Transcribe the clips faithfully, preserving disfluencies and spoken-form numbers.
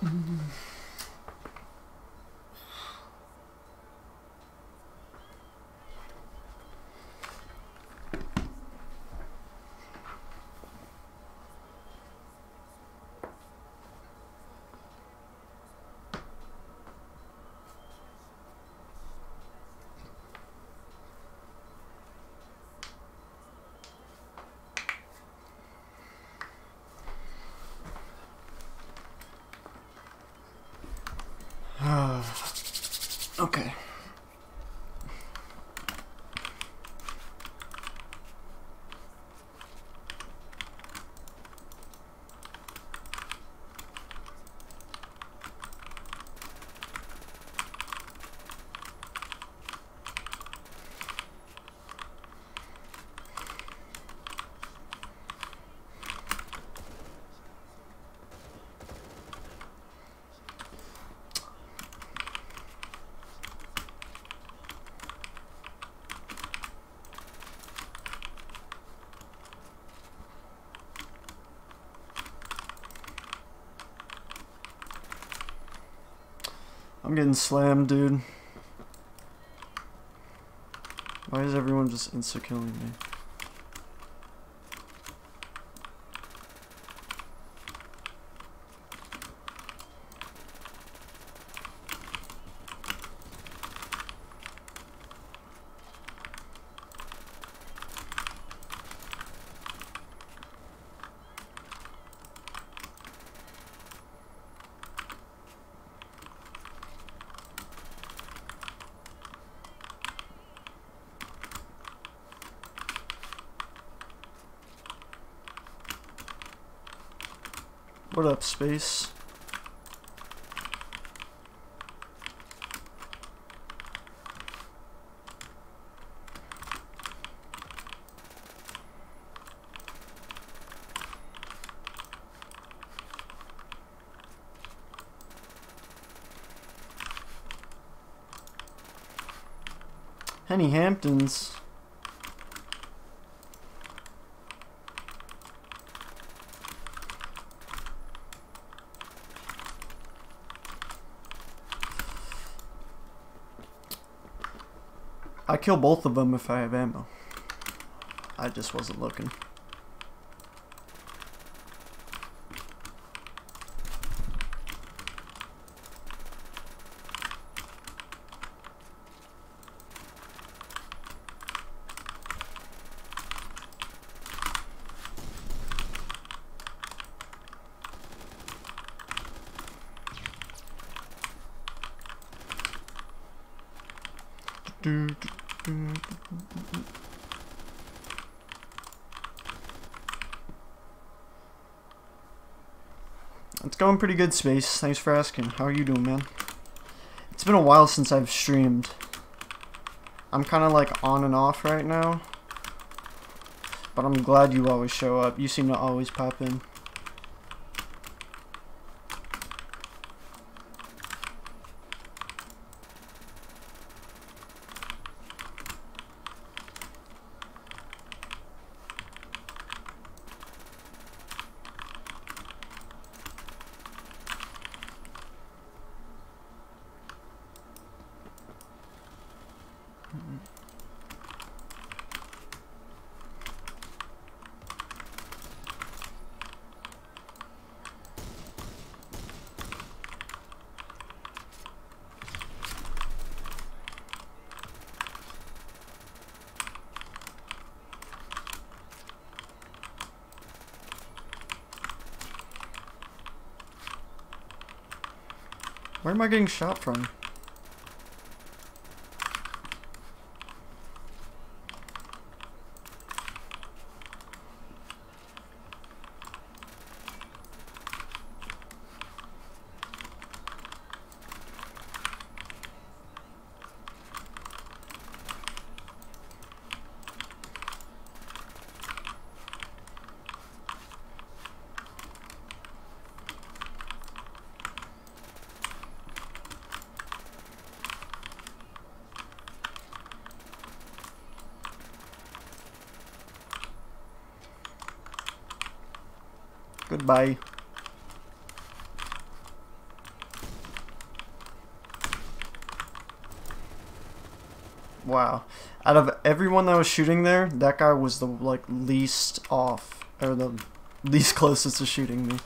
Okay. I'm getting slammed, dude. Why is everyone just insta-killing me? What up, Space? Henny Hamptons. I kill both of them if I have ammo. I just wasn't looking. It's going pretty good, Space. Thanks for asking. How are you doing, man? It's been a while since I've streamed. I'm kind of like on and off right now. But I'm glad you always show up. You seem to always pop in. Where am I getting shot from? Goodbye. Wow. Out of everyone that was shooting there, that guy was the like least off, or the least closest to shooting me.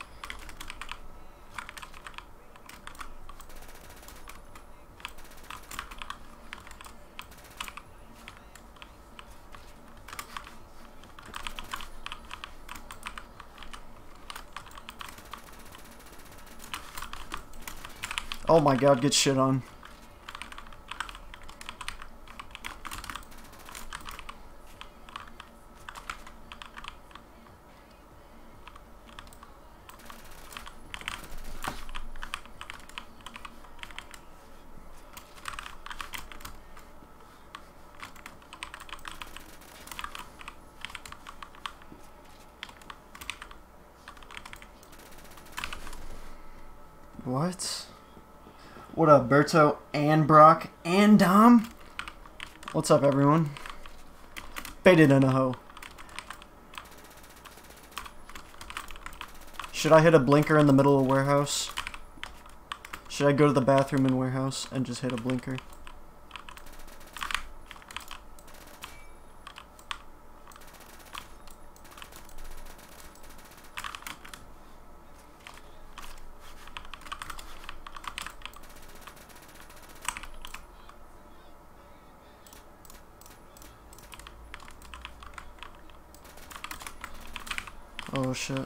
Oh my god, get shit on. What? What up, Berto and Brock and Dom? What's up, everyone? Baited in a hoe. Should I hit a blinker in the middle of warehouse? Should I go to the bathroom in warehouse and just hit a blinker? Oh shit.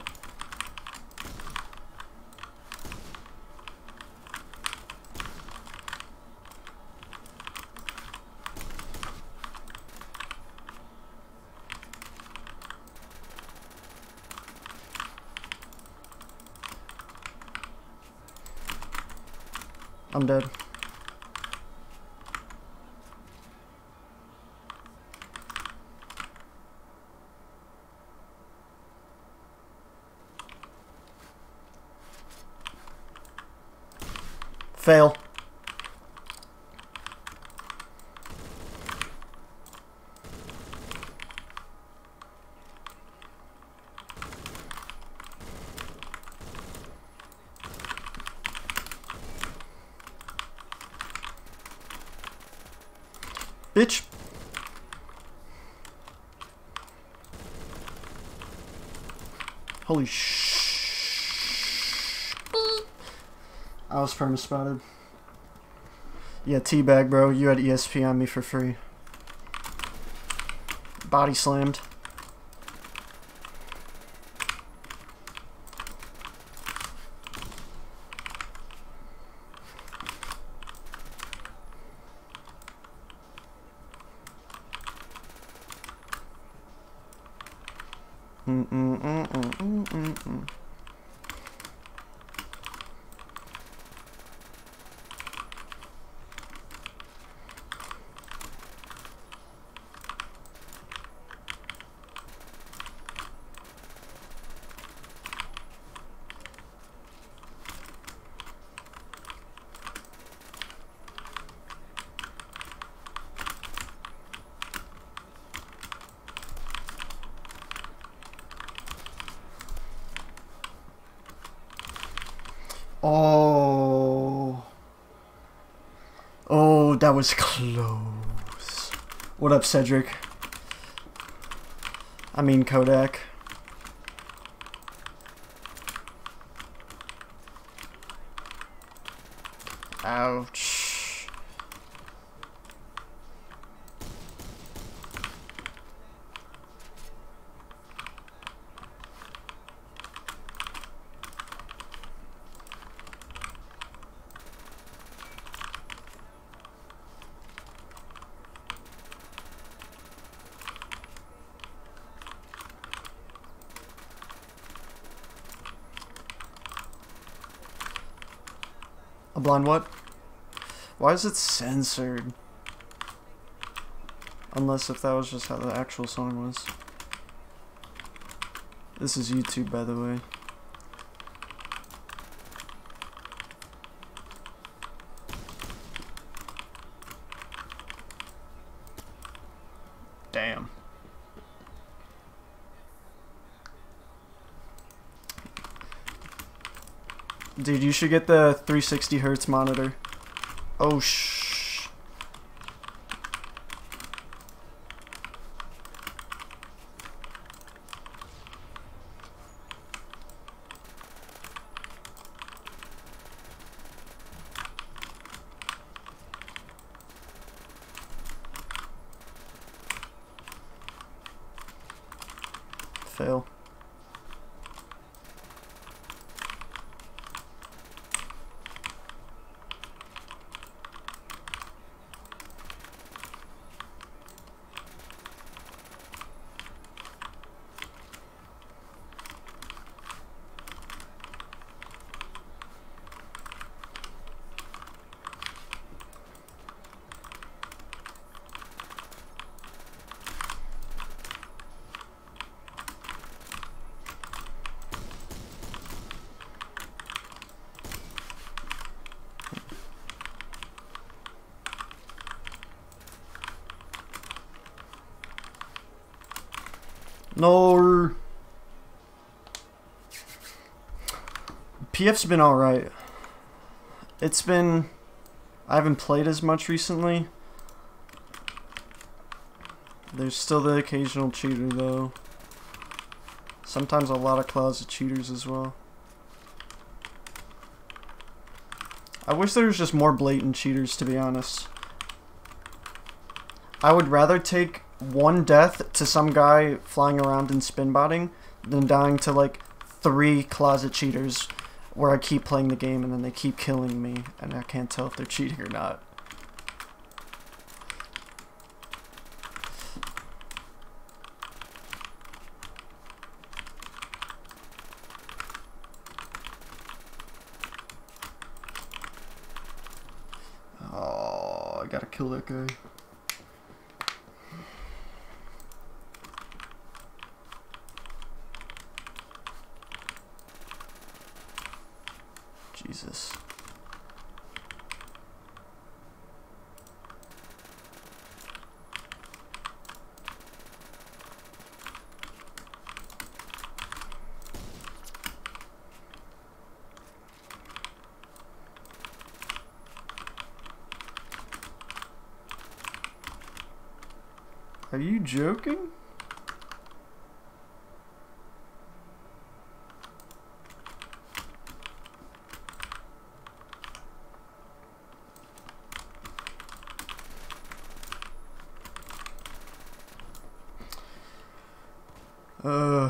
I'm dead. Fail. Bitch. Holy sh. I was perma spotted. Yeah, teabag, bro. You had E S P on me for free. Body slammed. Mm mm mm mm mm mm mm. Oh. Oh, that was close. What up, Cedric? I mean, Kodak. Ouch. A blind what? Why is it censored? Unless if that was just how the actual song was. This is YouTube, by the way. Damn. Dude, you should get the three sixty hertz monitor. Oh, shh. fail. No. P F's been alright. It's been... I haven't played as much recently. There's still the occasional cheater though. Sometimes a lot of closet cheaters as well. I wish there was just more blatant cheaters, to be honest. I would rather take one death to some guy flying around and spin botting than dying to like three closet cheaters where I keep playing the game and then they keep killing me and I can't tell if they're cheating or not. Oh, I gotta kill that guy. Jesus. Are you joking? Uh...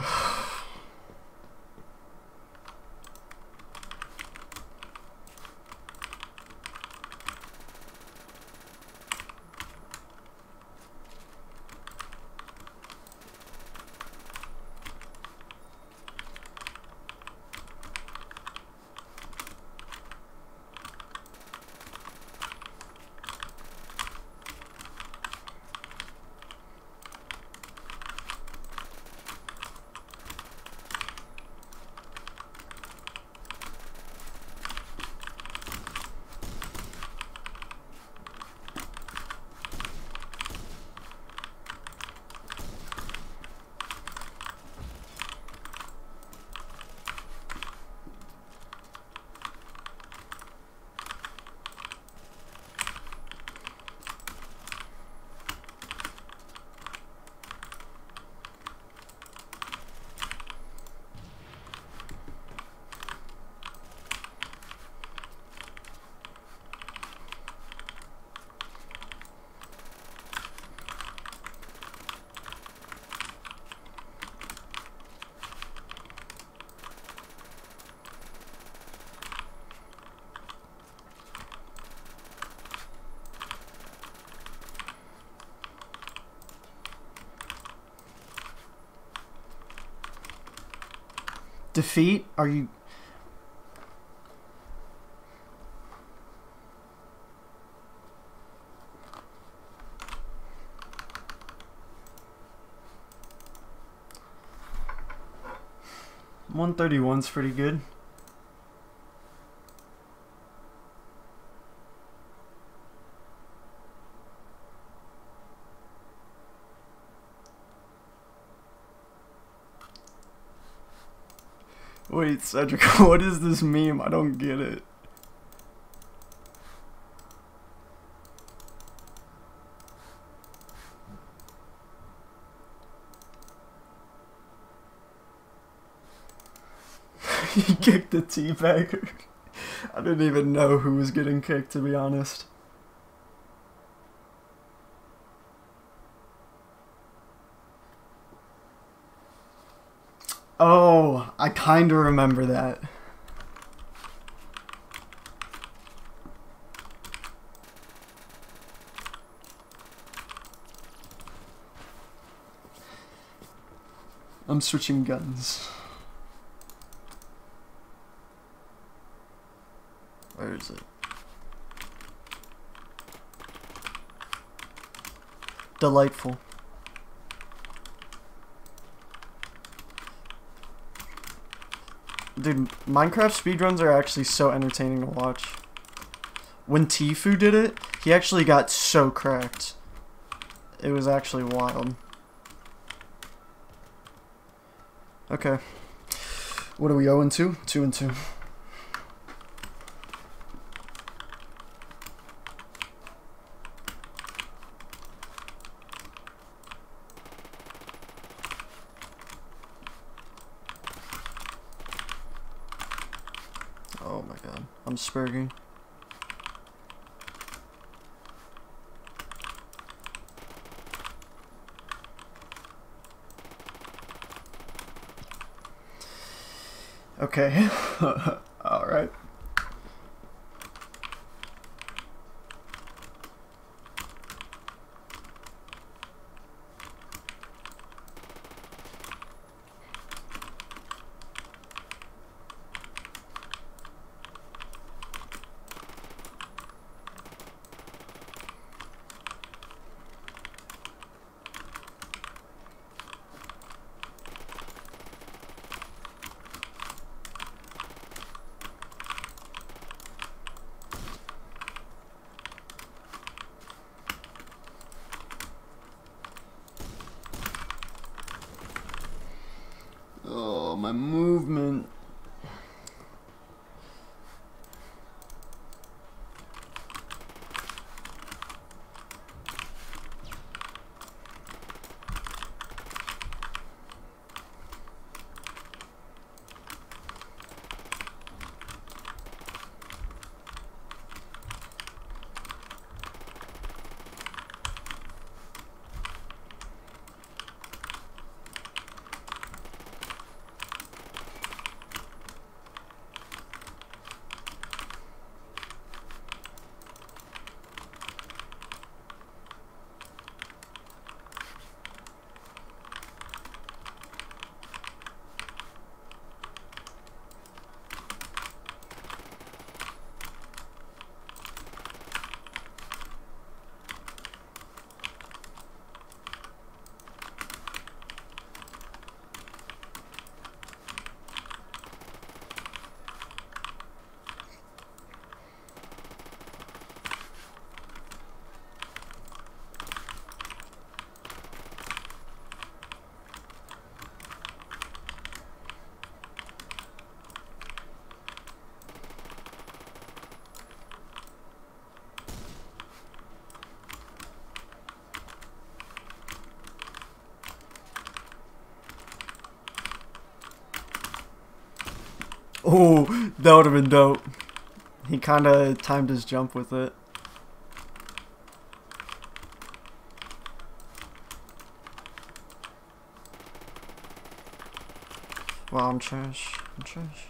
Defeat? Are you... one thirty-one's pretty good. Wait, Cedric, what is this meme? I don't get it. He kicked the teabagger. I didn't even know who was getting kicked, to be honest. Oh, I kinda remember that. I'm switching guns. Where is it? Delightful. Dude, Minecraft speedruns are actually so entertaining to watch. When Tfue did it, he actually got so cracked. It was actually wild. Okay. What are we, oh and two? two and two. Oh my god. I'm spurging. Okay. Alright. Oh, my movement. Oh, that would have been dope. He kind of timed his jump with it. Wow, I'm trash. I'm trash.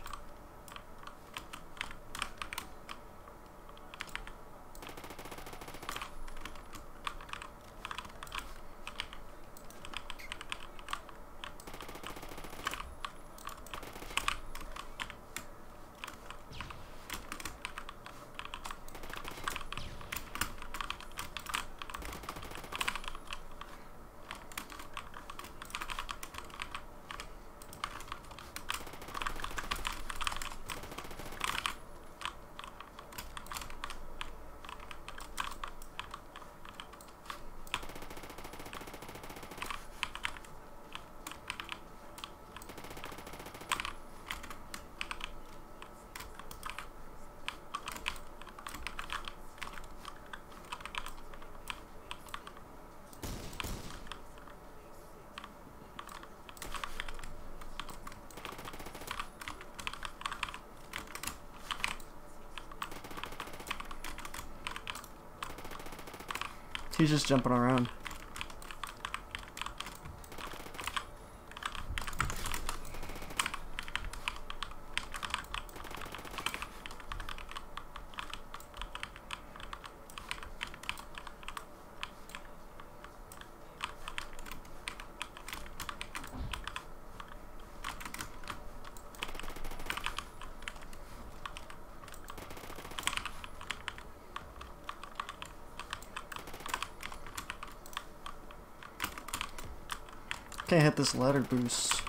He's just jumping around. Can't hit this ladder boost.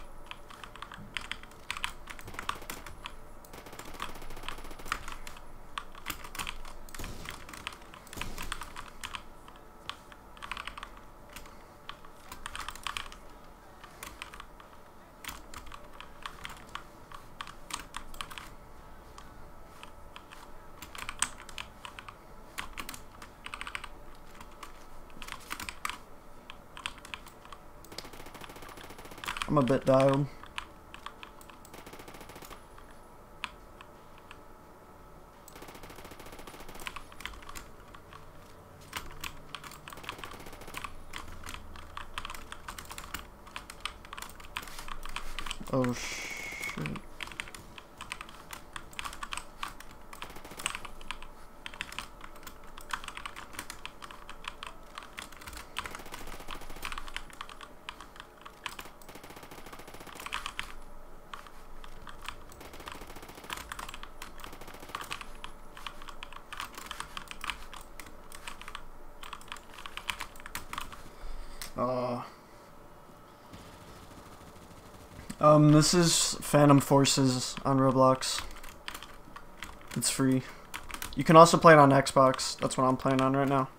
I'm a bit dialed. Oh shit. Uh, um, this is Phantom Forces on Roblox. It's free. You can also play it on Xbox. That's what I'm playing on right now.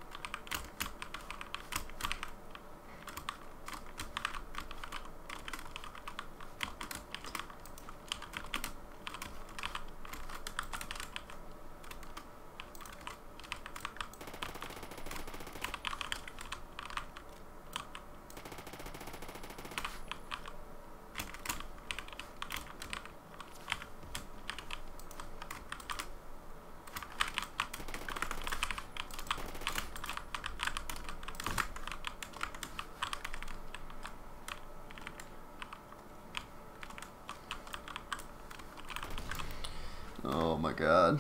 Oh my god.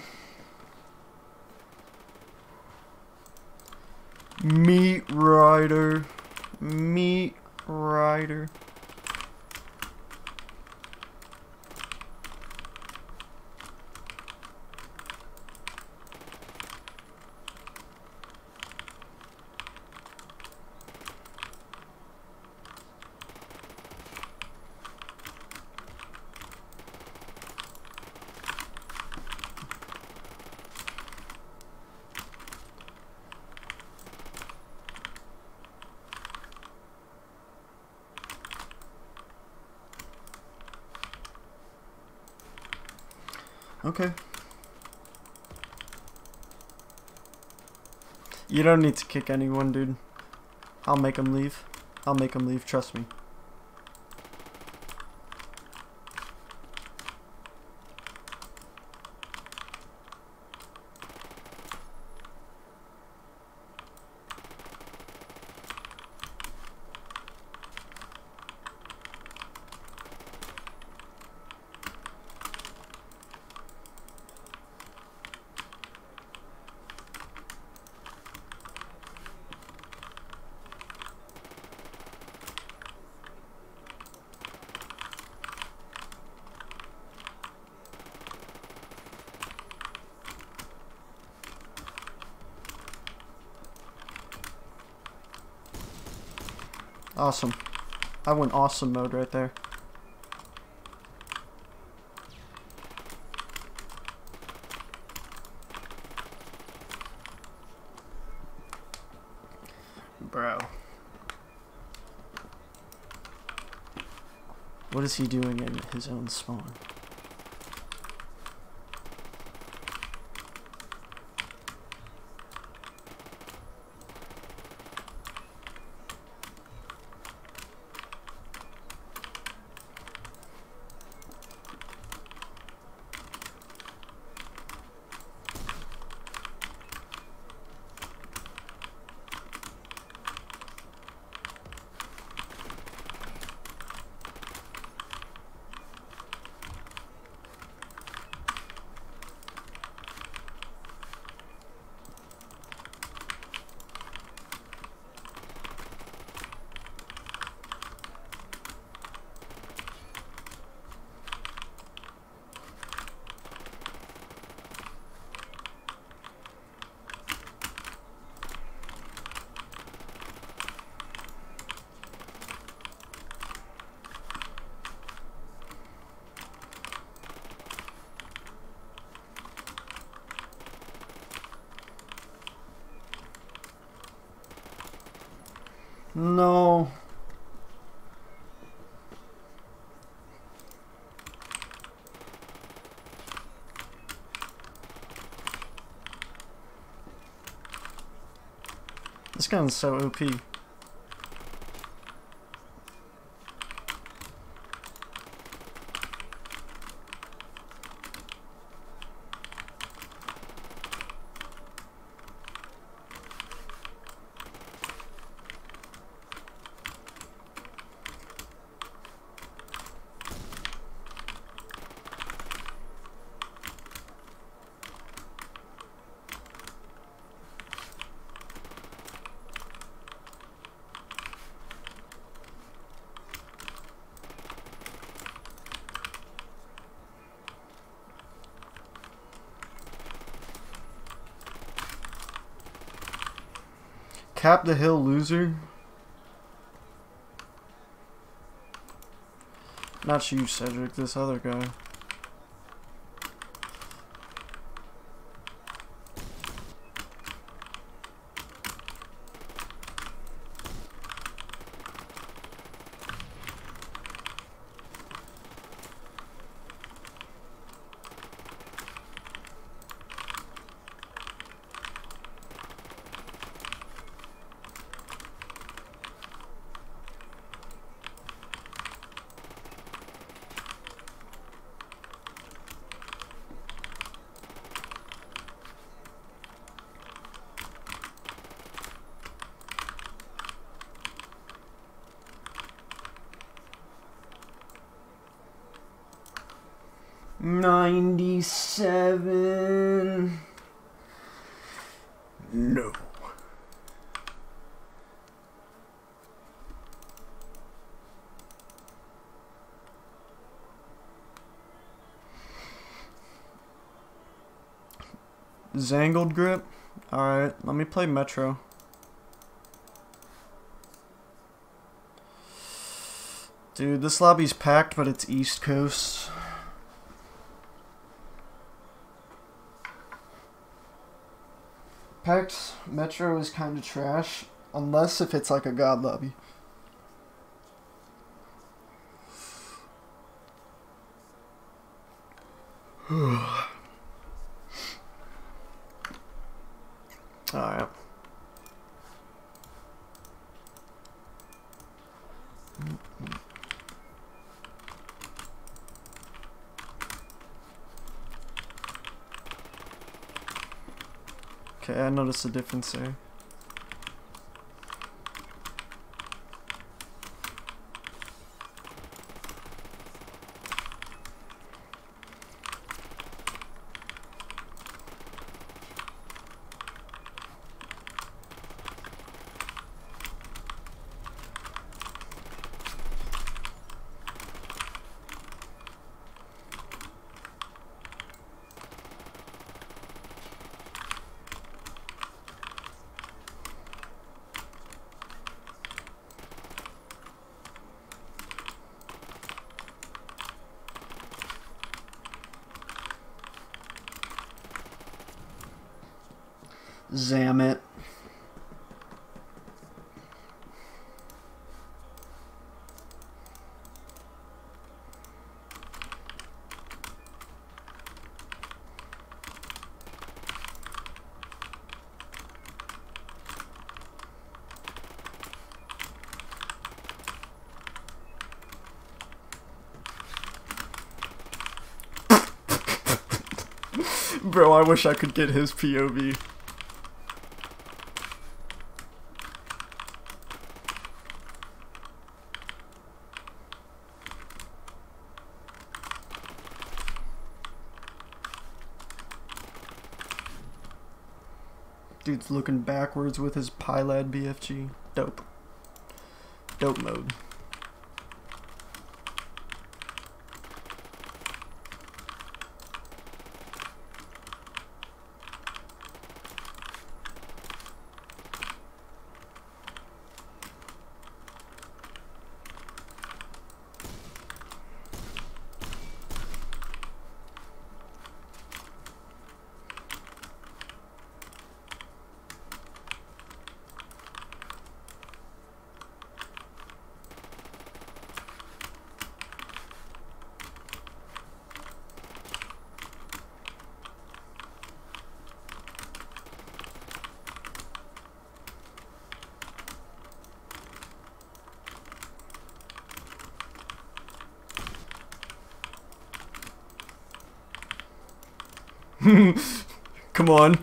Meat Rider. Meat Rider. Okay. You don't need to kick anyone, dude. I'll make them leave. I'll make them leave, trust me. Awesome. I went awesome mode right there. Bro. What is he doing in his own spawn? No. This gun's so O P. Cap the hill, loser. Not you, Cedric, this other guy. ninety-seven. No. Zangled grip? Alright, let me play Metro. Dude, this lobby's packed, but it's East Coast. Packed Metro is kind of trash, unless if it's like a god lobby. Alright. Okay, I noticed a difference there. Zam it. Bro, I wish I could get his P O V. Dude's looking backwards with his Pylad B F G. Dope. Dope mode. Come on.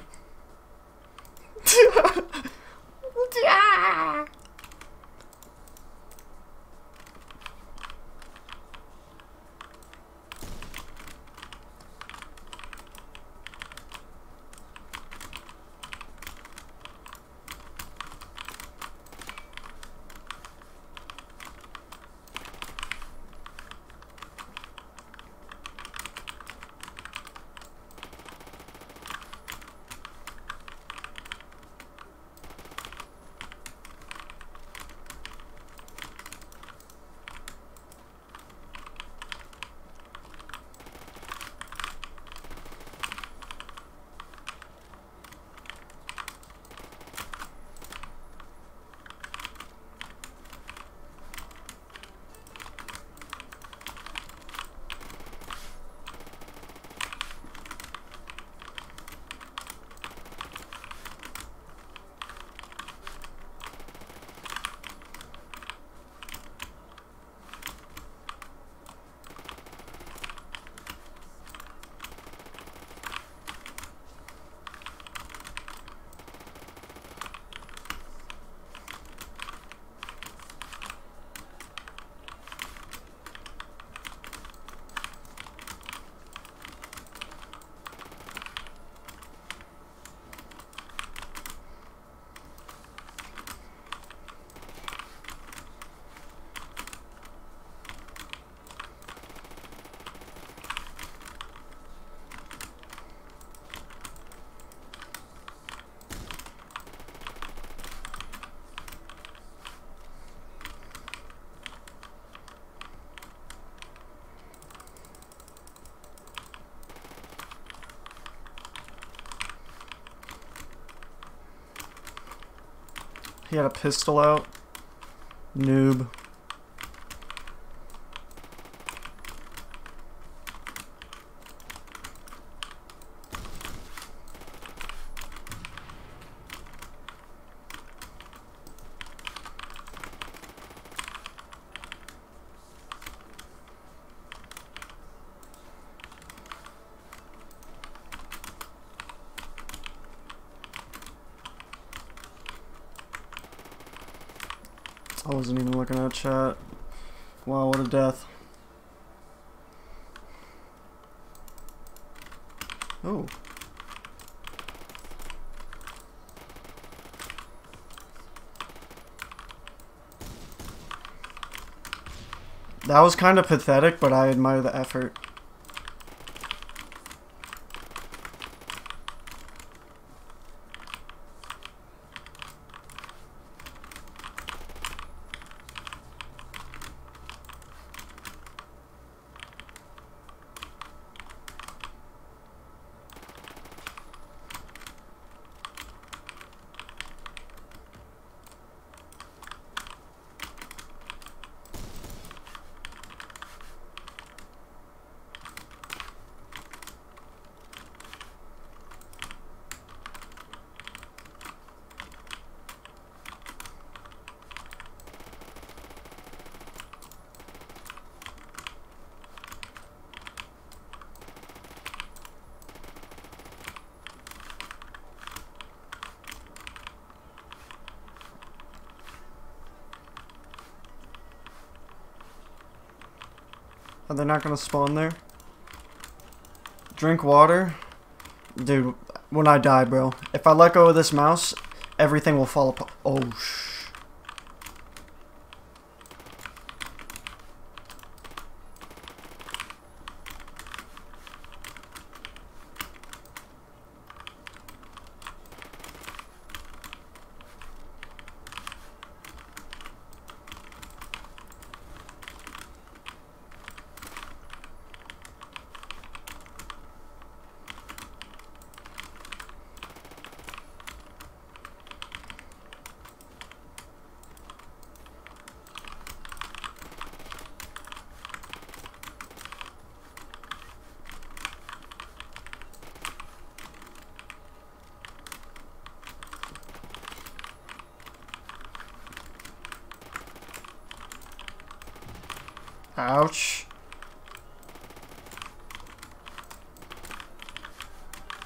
He had a pistol out. Noob. I wasn't even looking at chat. Wow, what a death. Oh. That was kind of pathetic, but I admire the effort. Are they not gonna spawn there? Drink water? Dude, when I die, bro. If I let go of this mouse, everything will fall apart. Oh, shh. Ouch.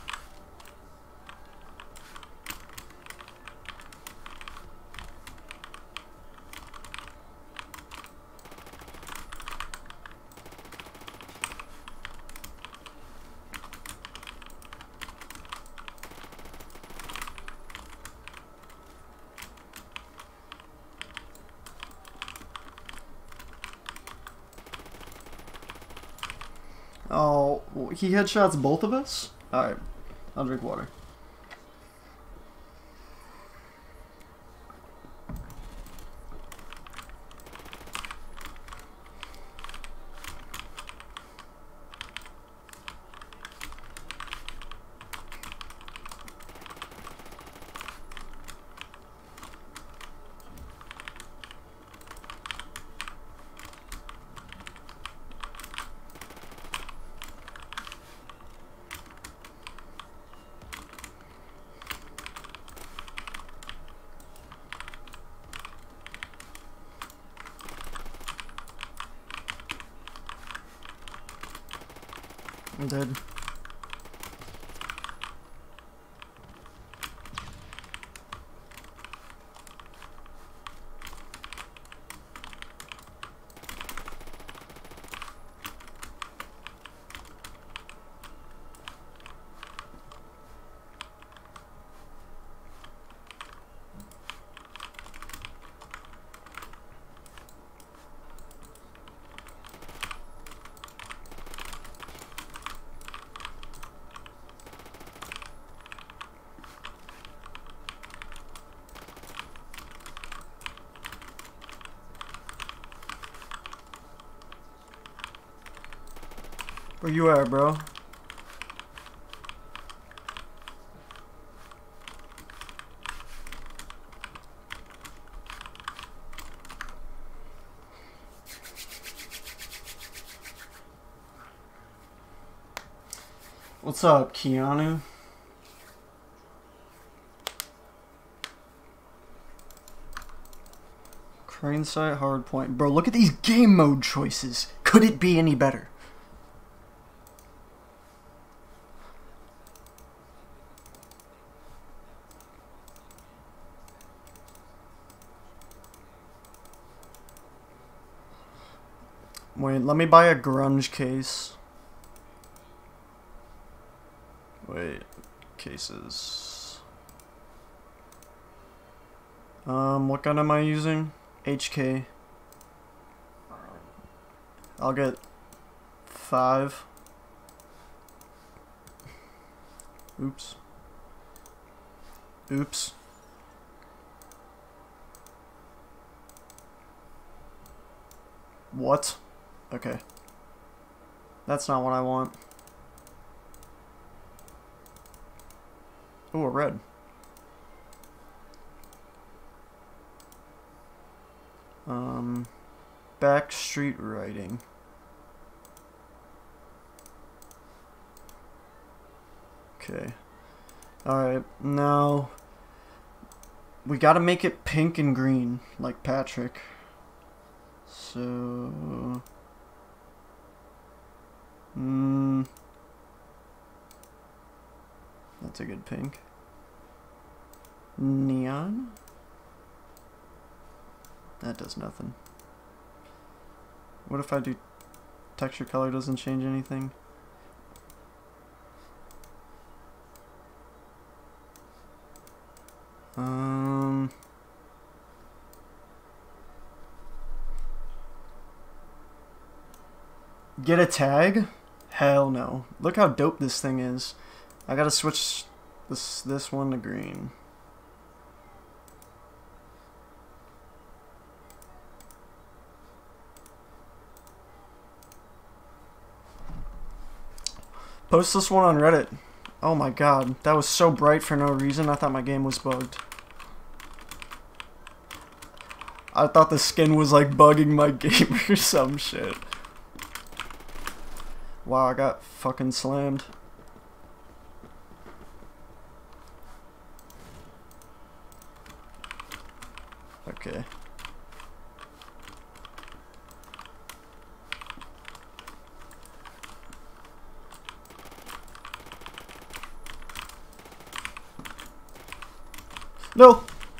Oh, he headshots both of us? Alright, I'll drink water. I'm dead. Where you at, bro? What's up, Keanu? Crane sight, hard point. Bro, look at these game mode choices. Could it be any better? Wait, let me buy a grunge case. Wait, cases. Um, what gun am I using? H K. I'll get five. Oops. Oops. What? Okay. That's not what I want. Oh, a red. Um, backstreet writing. Okay. Alright, now we gotta make it pink and green, like Patrick. So... Hmm... That's a good pink. Neon? That does nothing. What if I do texture color doesn't change anything? Um... Get a tag? Hell no. Look how dope this thing is. I gotta switch this this one to green. Post this one on Reddit. Oh my god, that was so bright for no reason. I thought my game was bugged. I thought the skin was like bugging my game or some shit. Wow, I got fucking slammed. Okay. No!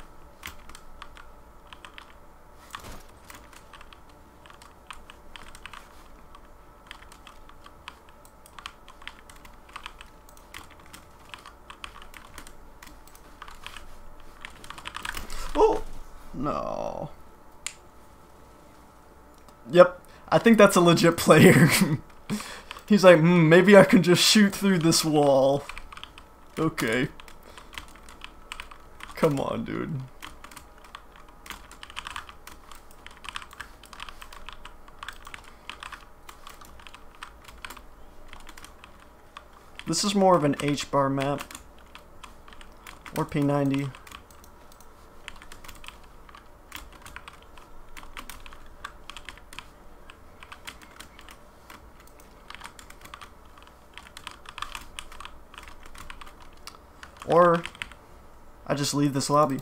Oh! No. Yep. I think that's a legit player. He's like, hmm, maybe I can just shoot through this wall. Okay. Come on, dude. This is more of an H-bar map. Or P ninety. Or I just leave this lobby.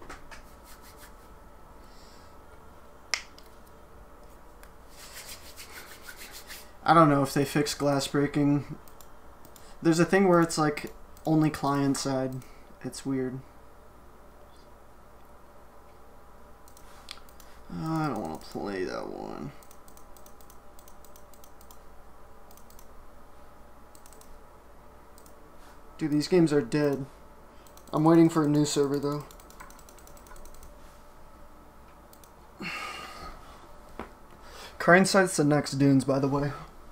I don't know if they fixed glass breaking. There's a thing where it's like only client side. It's weird. Uh, I don't want to play that one. Dude, these games are dead. I'm waiting for a new server though. Crane Sight's the next Dunes, by the way.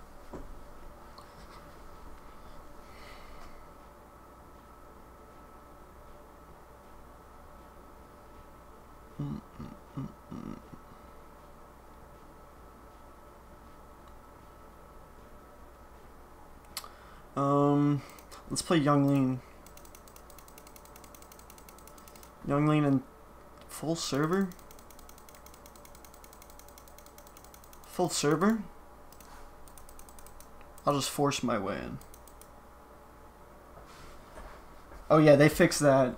Um, let's play Young Lean. Young Lean and full server? Full server? I'll just force my way in. Oh yeah, they fixed that.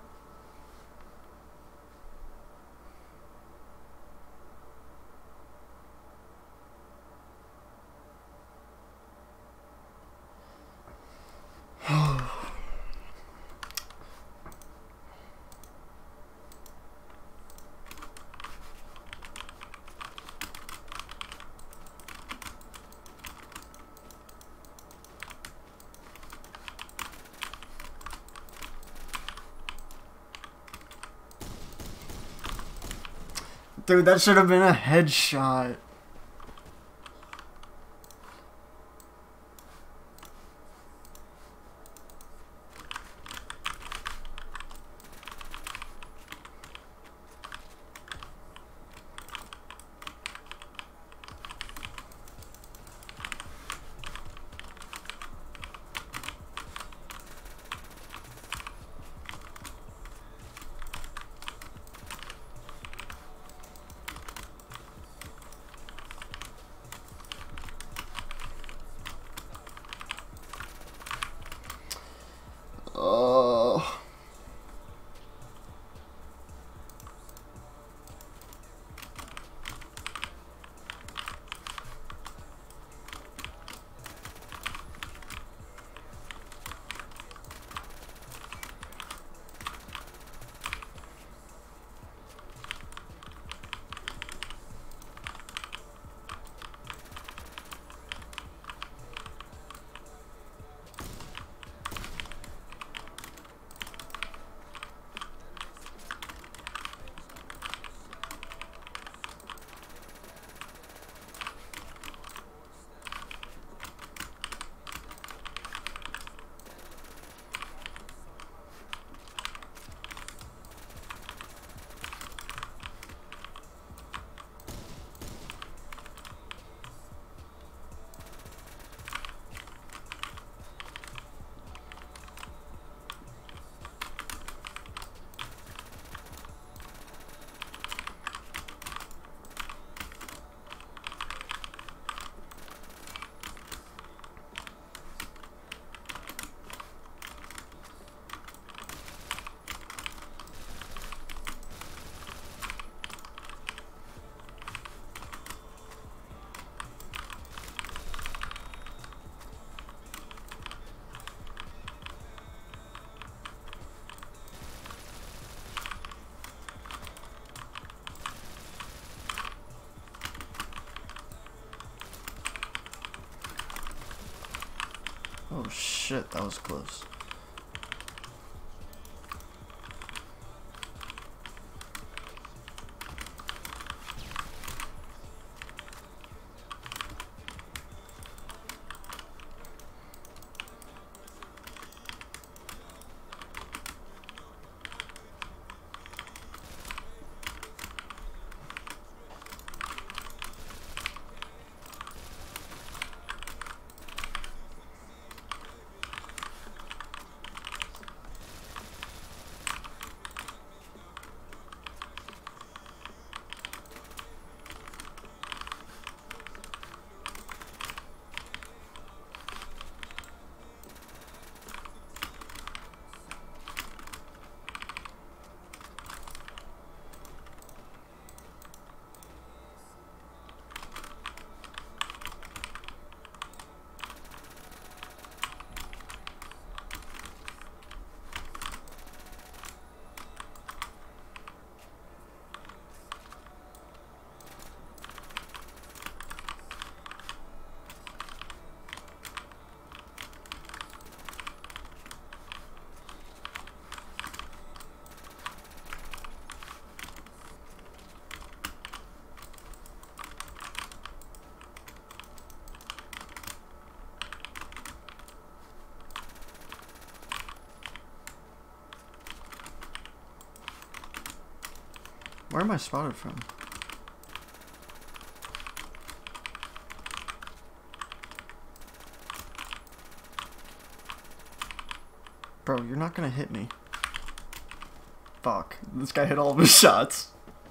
Dude, that should have been a headshot. Oh. Oh shit, that was close. Where am I spotted from? Bro, you're not gonna hit me. Fuck. This guy hit all of his shots.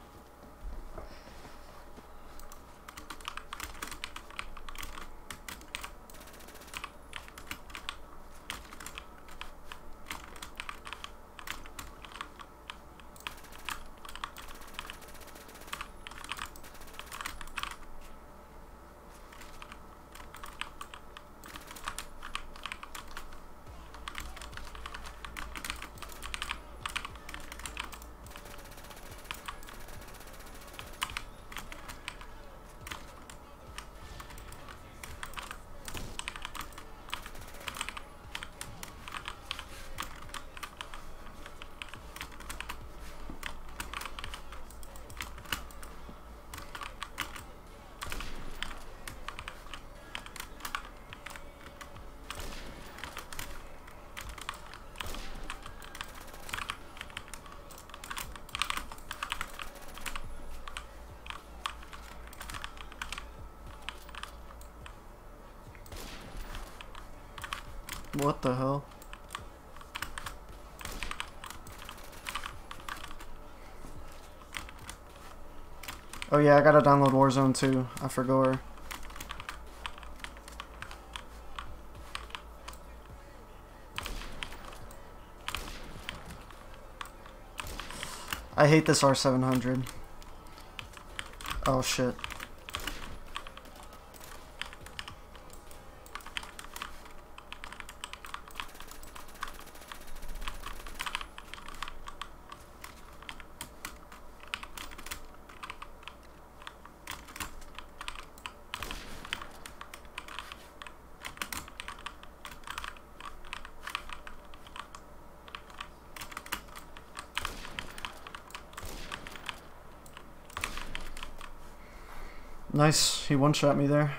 What the hell? Oh yeah, I gotta download Warzone too. I forgot. I hate this R seven hundred. Oh shit. Nice, he one-shot me there.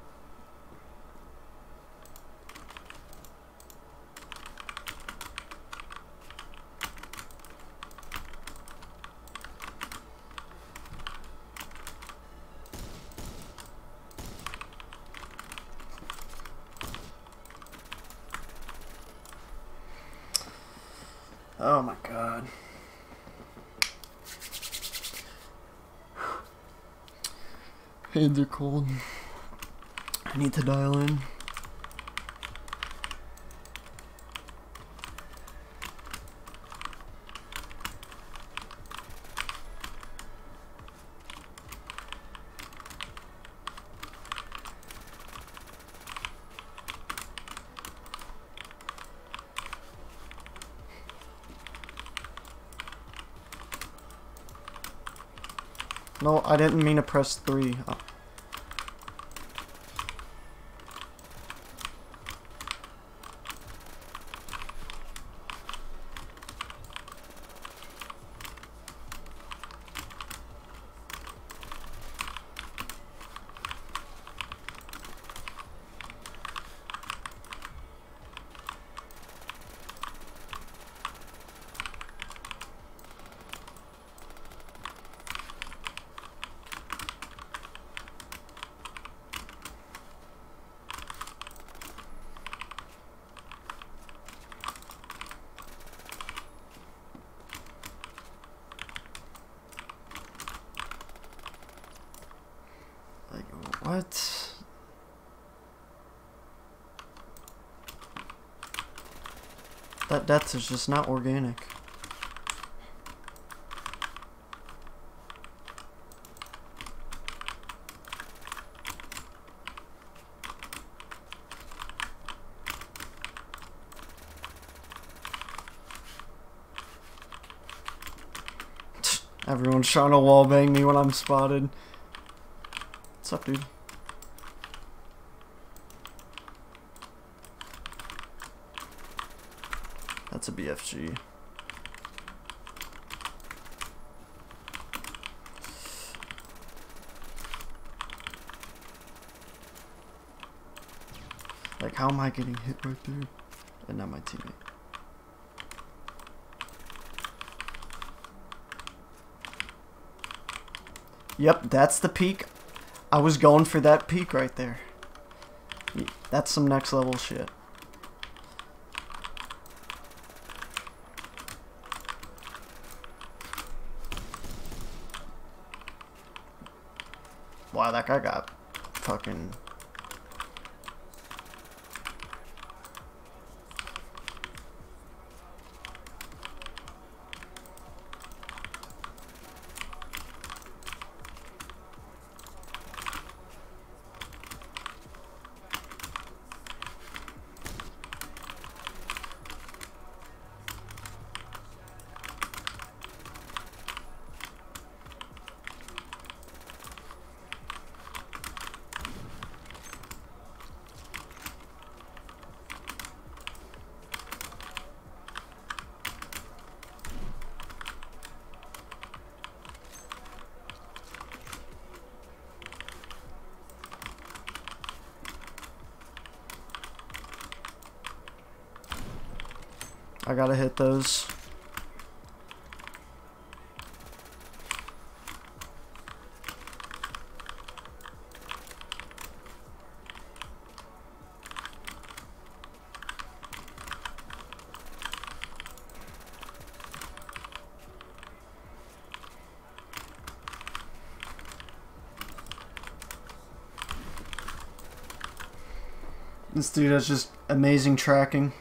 Oh my god. Hands are cold. I need to dial in. No, I didn't mean to press three. Oh. What? That death is just not organic. Everyone's trying to wallbang me when I'm spotted. What's up, dude? That's a B F G. Like, how am I getting hit right there? And not my teammate. Yep, that's the peak. I was going for that peak right there. That's some next level shit. Wow, that guy got fucking... I gotta hit those. This dude has just amazing tracking.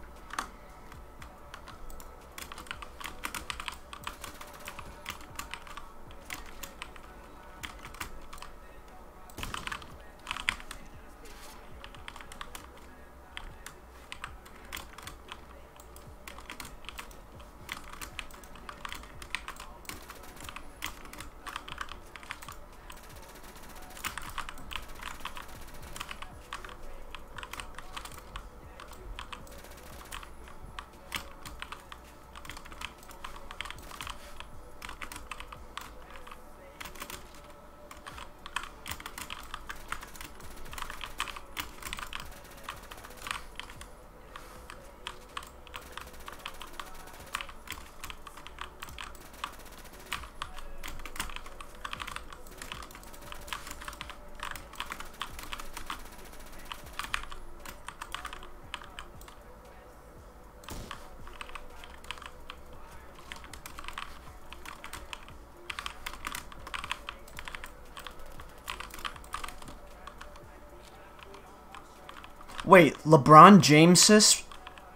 Wait, LeBron James?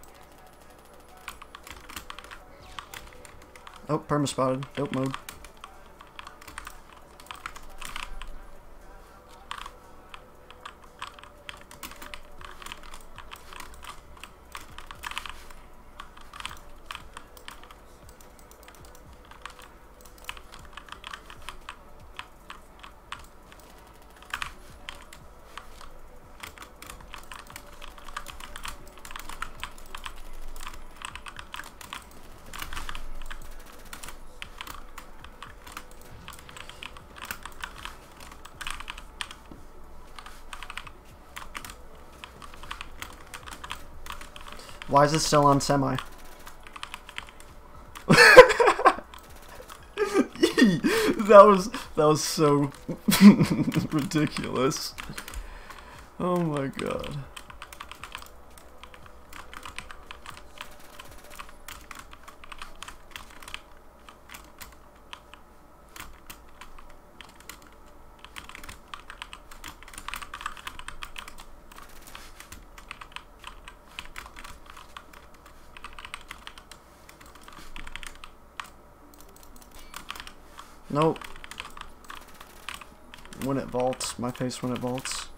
Oh, perma spotted. Dope mode. Why is it still on semi? that was that was so ridiculous. Oh my god. Nope. When it vaults, my pace when it vaults.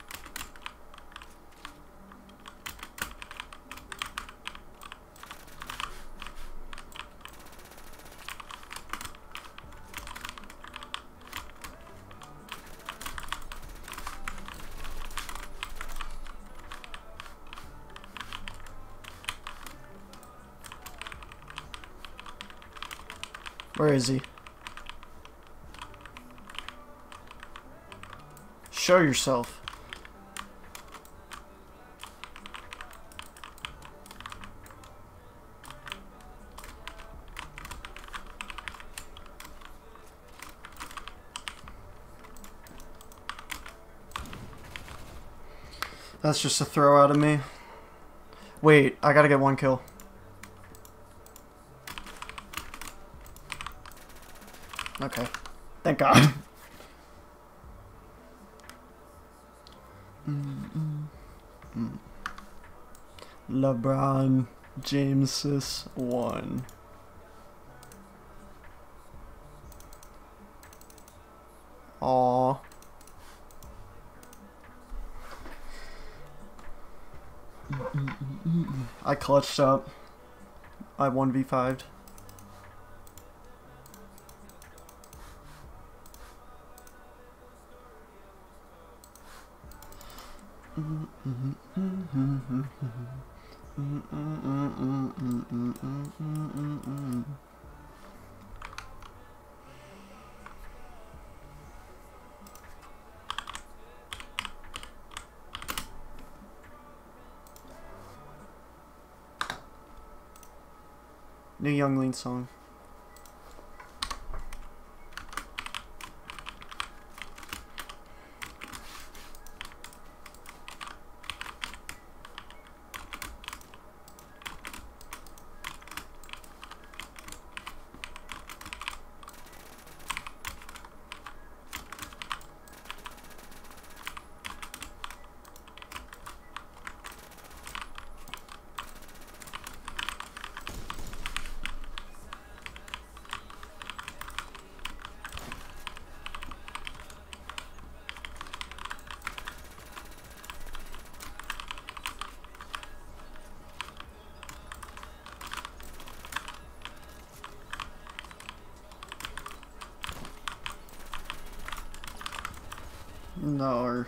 Where is he? Show yourself. That's just a throw out of me. Wait, I gotta get one kill. Okay. Thank God. mm, mm, mm. LeBron James one. Aww. I clutched up. I one v fived. New Young Lean song. No.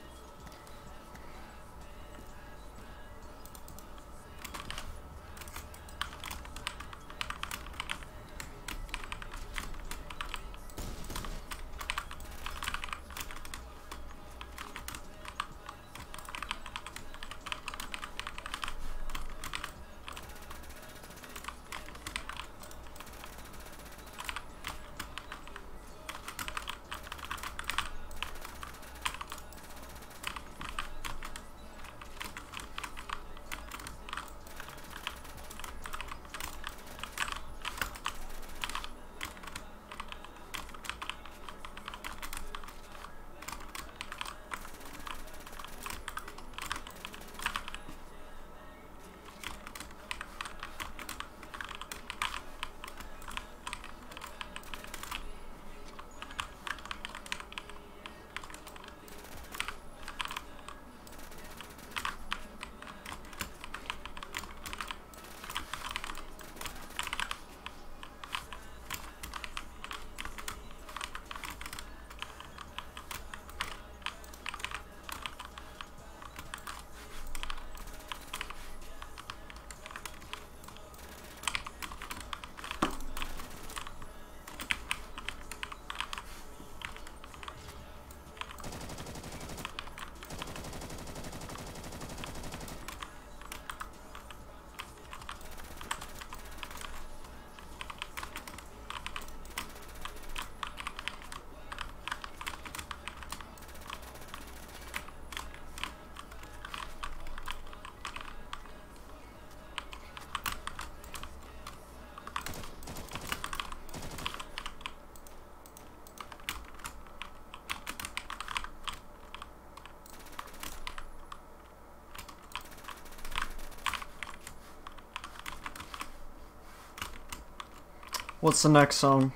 What's the next song?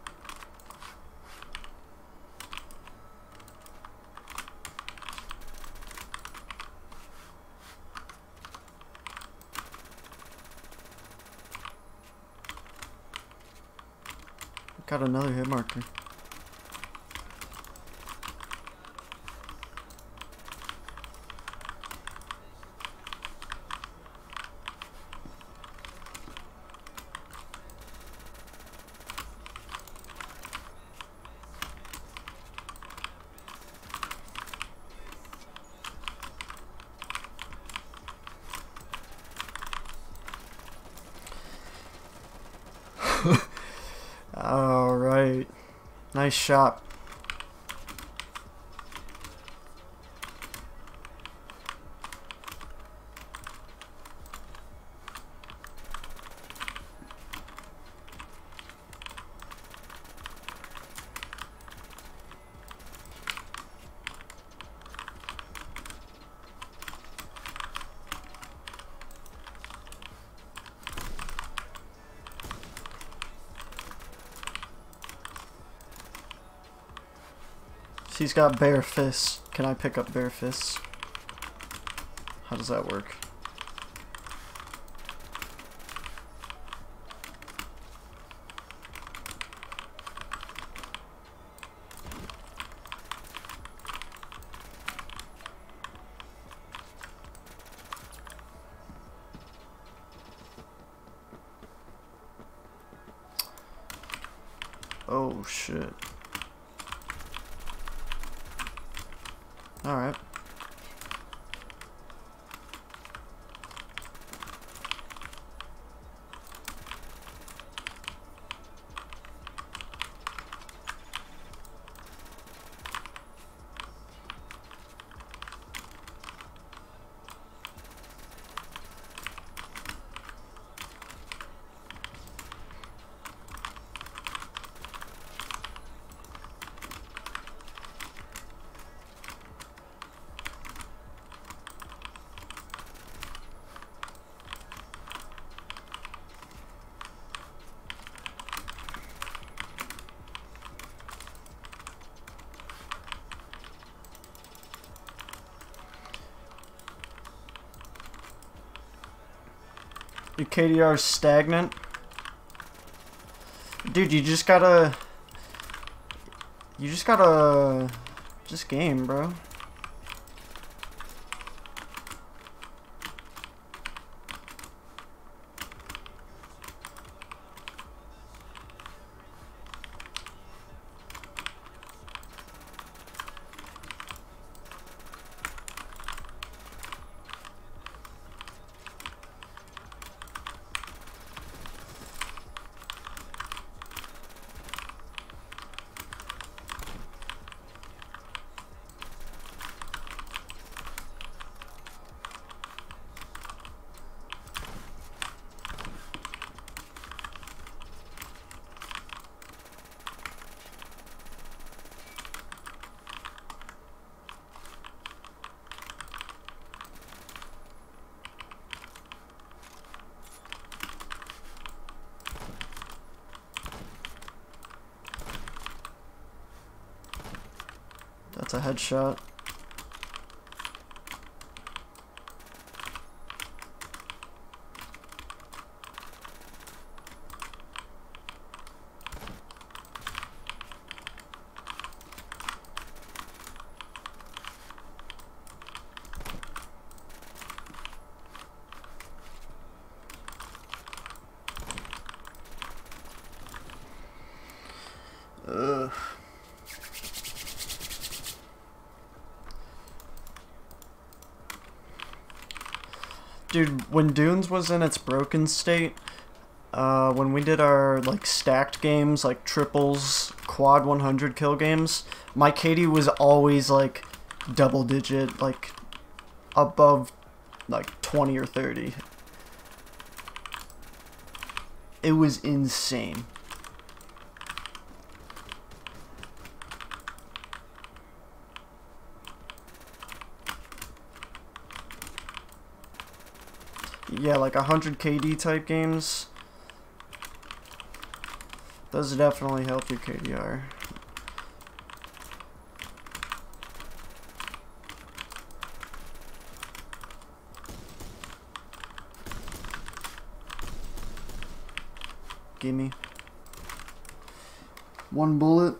Got another hit marker. All right, nice shot. he's got bare fists, can I pick up bare fists? How does that work? Oh shit. Alright. Your K D R is stagnant. Dude, you just gotta... You just gotta... Just game, bro. That's a headshot. Ugh. Dude, when Dunes was in its broken state, uh, when we did our like stacked games, like triples, quad one hundred kill games, my K D was always like double digit, like above like twenty or thirty. It was insane. Yeah, like one hundred K D type games. Does definitely help your K D R. Gimme. One bullet.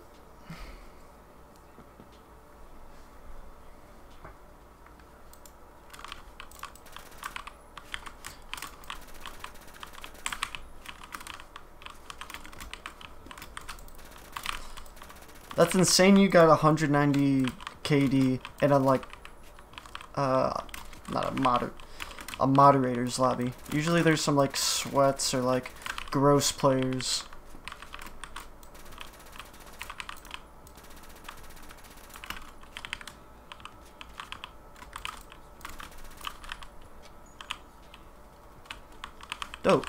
That's insane. You got one hundred ninety K D in a like, uh, not a moder, a moderator's lobby. Usually there's some like sweats or like gross players. Dope.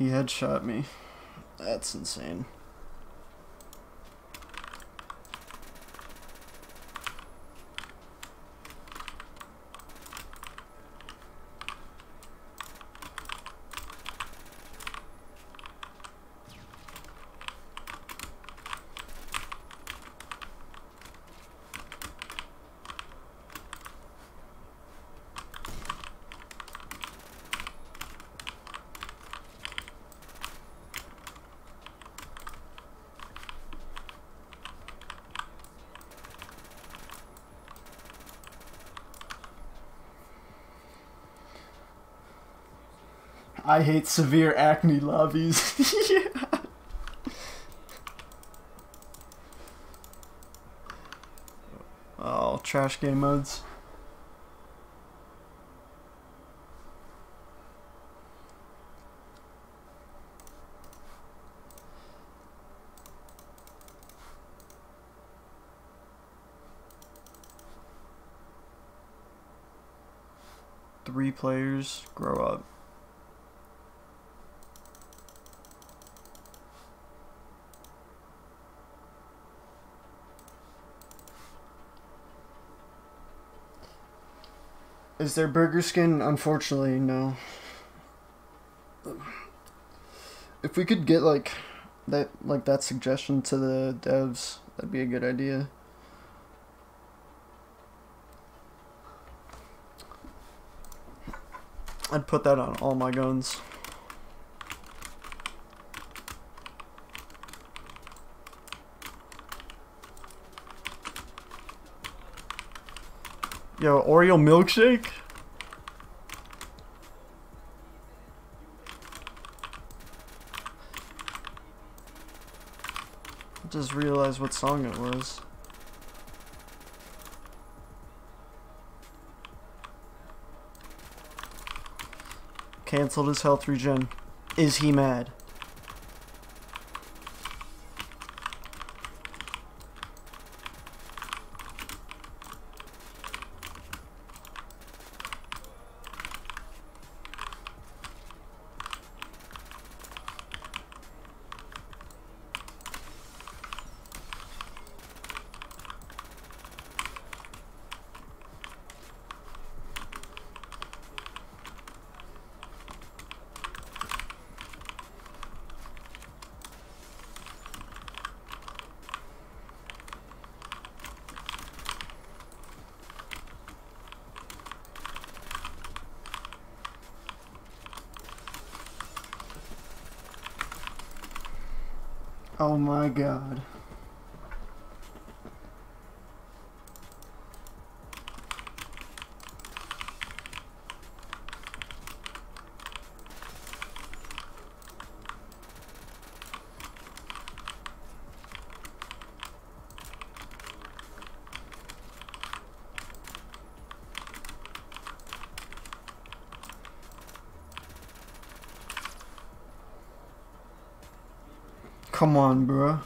He headshot me. That's insane. I hate severe acne lobbies. Yeah. Oh, trash game modes. Three players, grow up. Is there burger skin? Unfortunately, no. If we could get like that, like that suggestion to the devs, that'd be a good idea. I'd put that on all my guns. Yo, Oreo milkshake? I just realized what song it was. Cancelled his health regen. Is he mad? Oh my god. Come on, bro.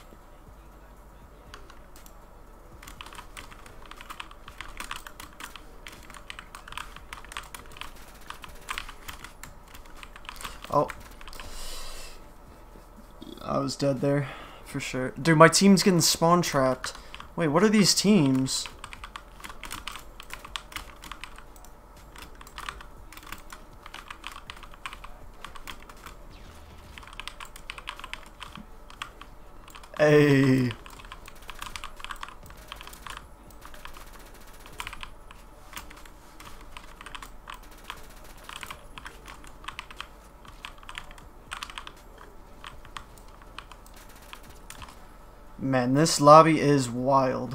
Oh. I was dead there, for sure. Dude, my team's getting spawn trapped. Wait, what are these teams? Hey. Man, this lobby is wild.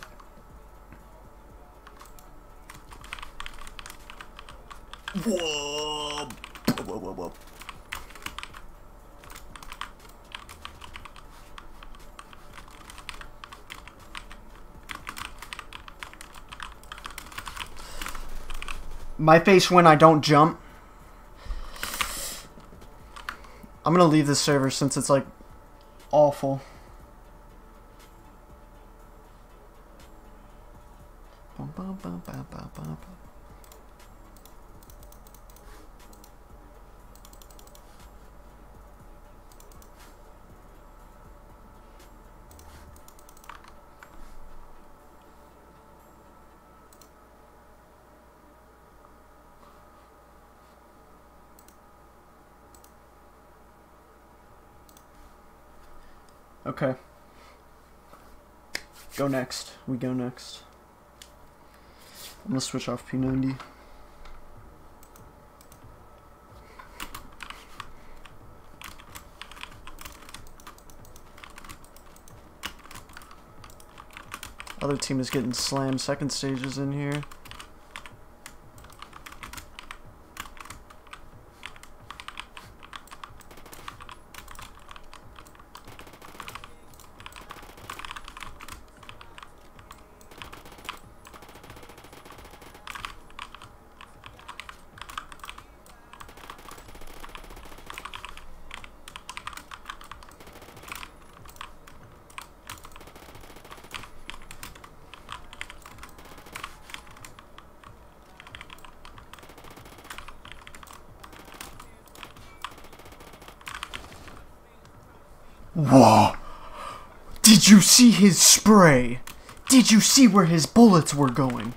Whoa. Whoa, whoa, whoa. My face when I don't jump. I'm gonna leave this server since it's like awful. Bum, bum, bum, bum, bum, bum. Okay. Go next. We go next. I'm gonna switch off P ninety. Other team is getting slammed. Second stage is in here. Whoa! Did you see his spray? Did you see where his bullets were going?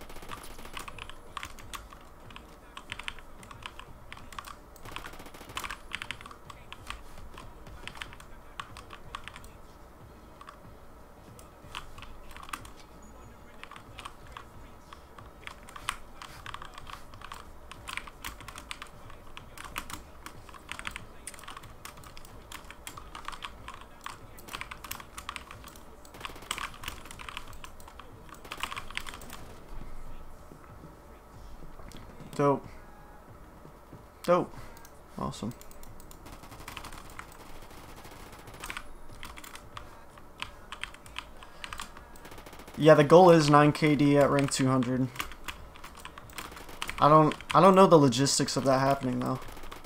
Dope. Dope. Awesome. Yeah, the goal is nine K D at rank two hundred. I don't I don't know the logistics of that happening though.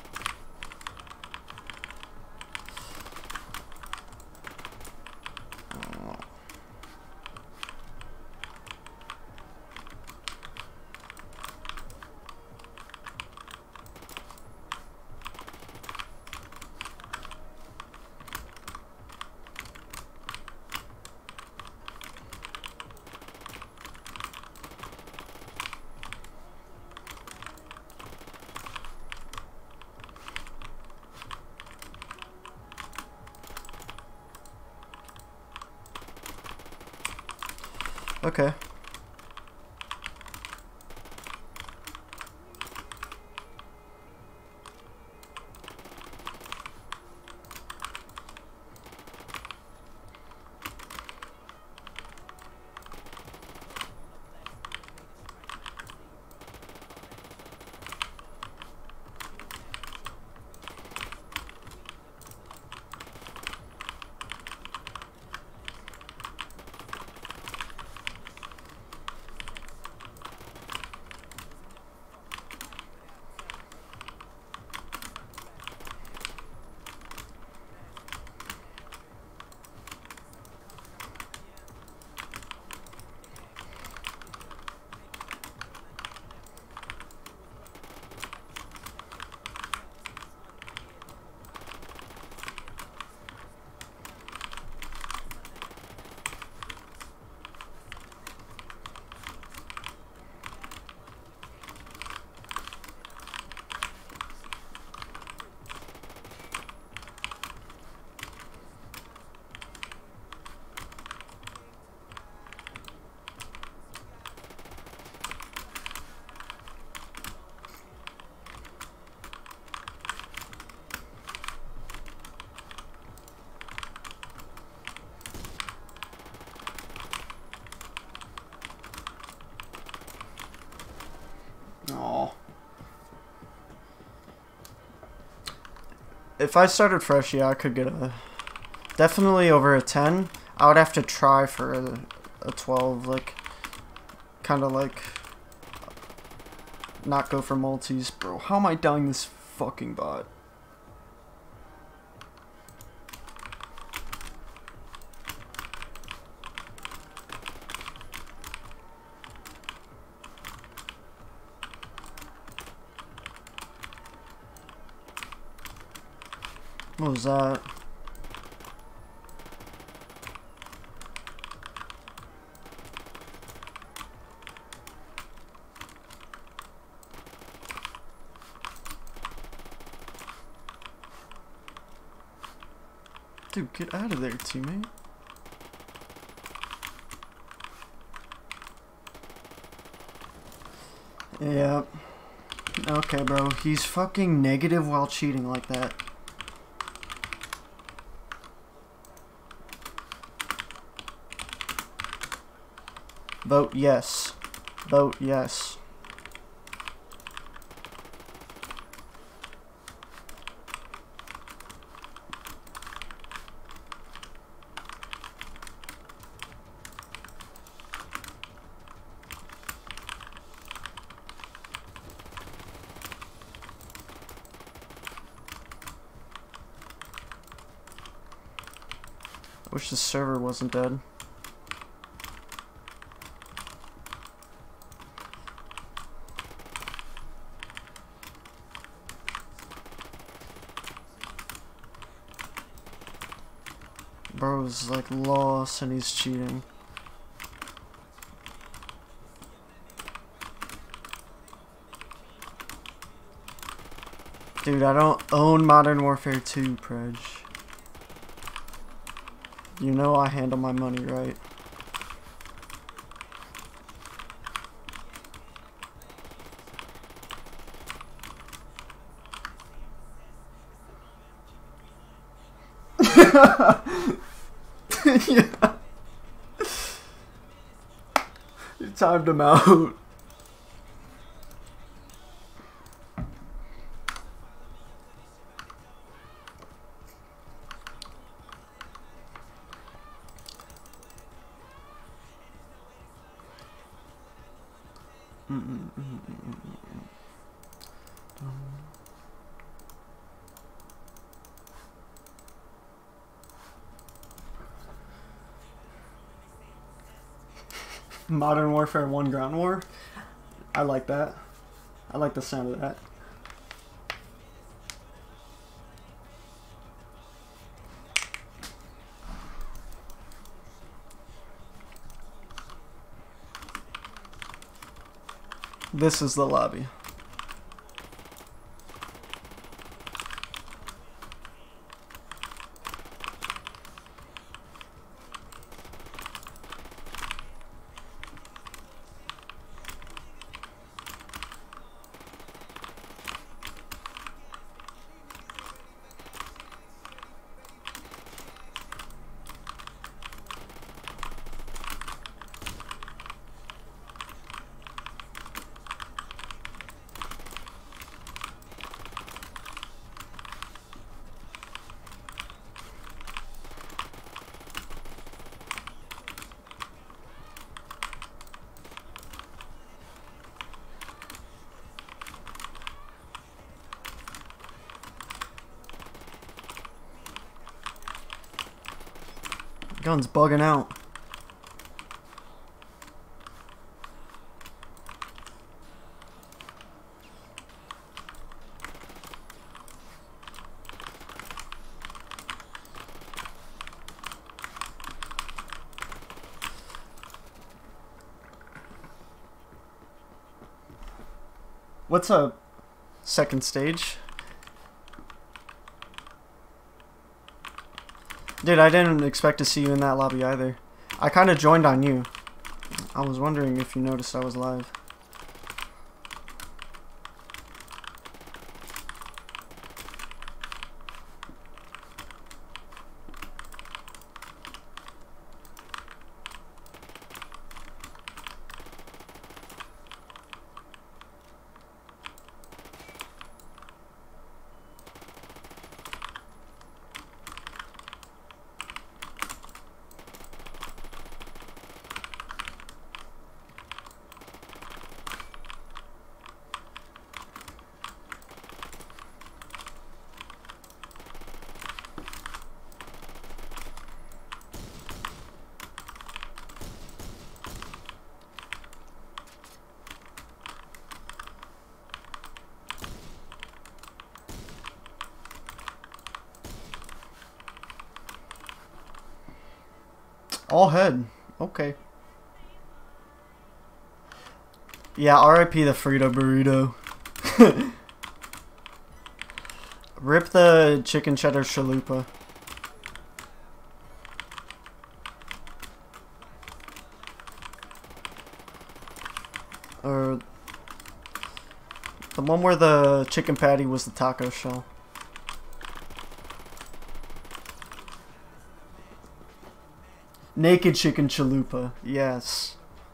Okay. Oh. If I started fresh, yeah, I could get a definitely over a ten. I would have to try for a, a twelve, like kind of like not go for multis, bro. How am I dying this fucking bot? What was that? Dude, get out of there, teammate. Yeah. Okay, bro. He's fucking negative while cheating like that. Vote yes. Vote yes. I wish the server wasn't dead. Bro's like lost and he's cheating. Dude, I don't own Modern Warfare two, Predge. You know I handle my money right. Yeah. You timed him out. Mm -mm -mm -mm -mm -mm. Modern Warfare one Ground War. I like that. I like the sound of that. This is the lobby. Gun's bugging out. What's up? Second stage? Dude, I didn't expect to see you in that lobby either. I kind of joined on you. I was wondering if you noticed I was live. All head. Okay. Yeah, R I P the Frito burrito. Rip the chicken cheddar chalupa. Or the one where the chicken patty was the taco shell. Naked chicken chalupa, yes.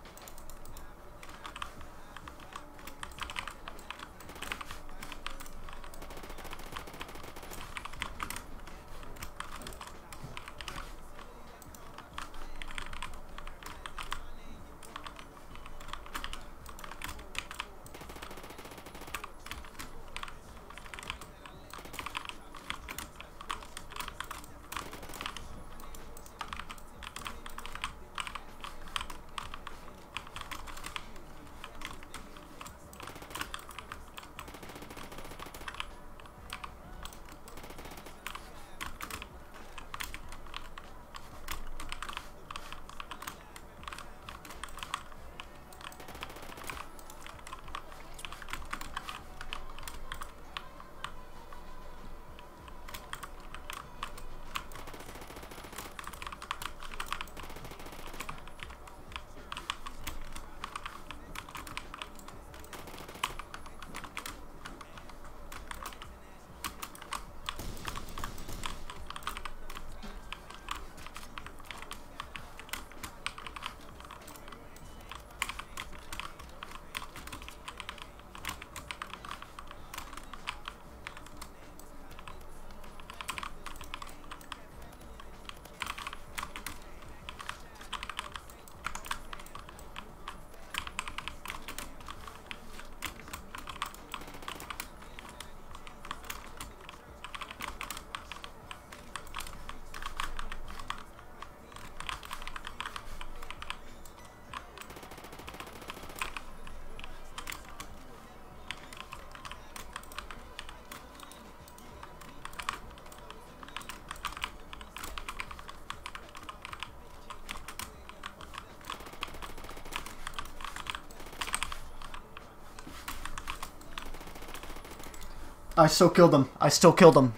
I still killed him. I still killed him.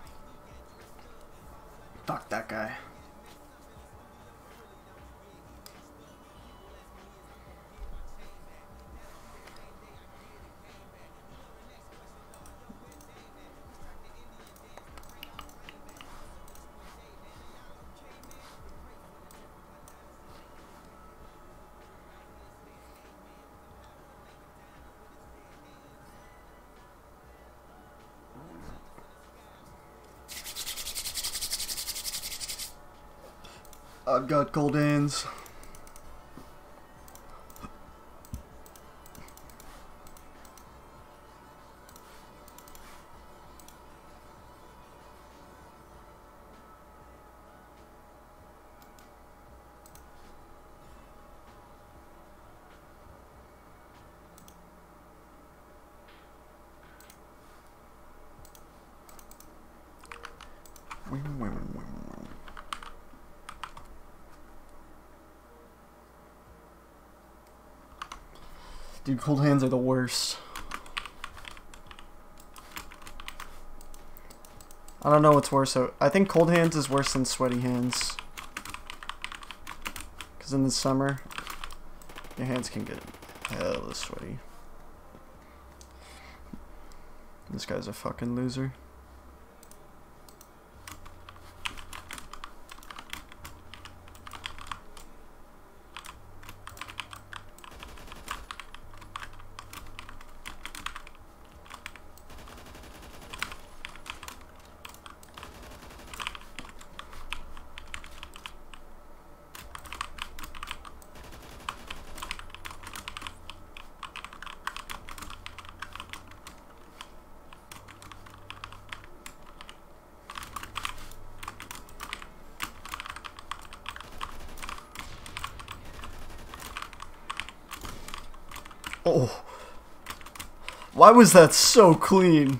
Fuck that guy. I've got cold hands. Dude, cold hands are the worst. I don't know what's worse. I think cold hands is worse than sweaty hands. Because in the summer, your hands can get hella sweaty. This guy's a fucking loser. Oh. Why was that so clean?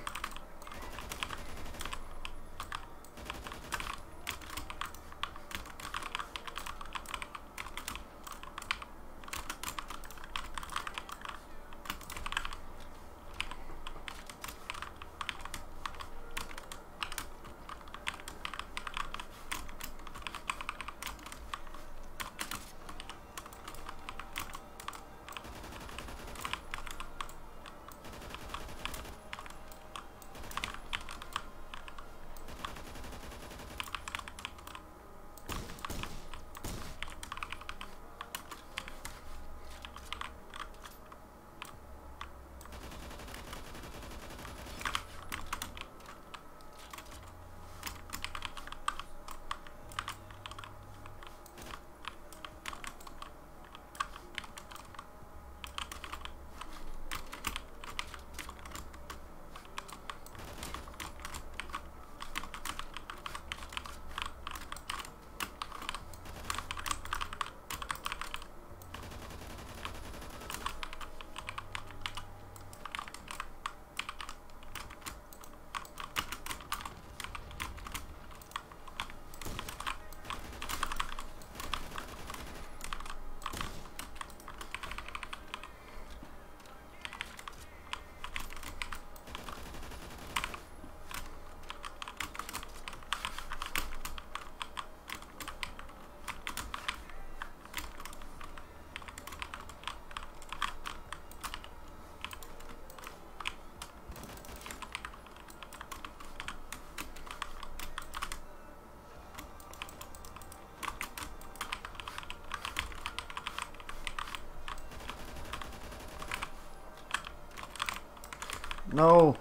No.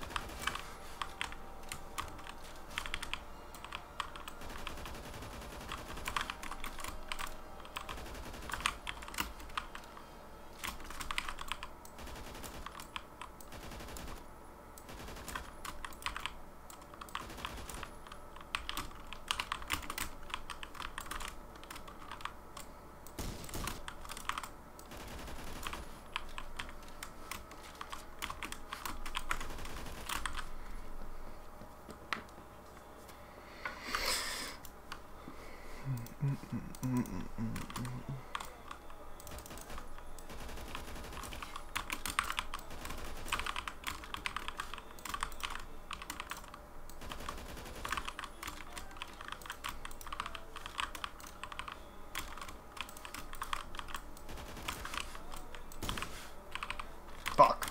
Fuck.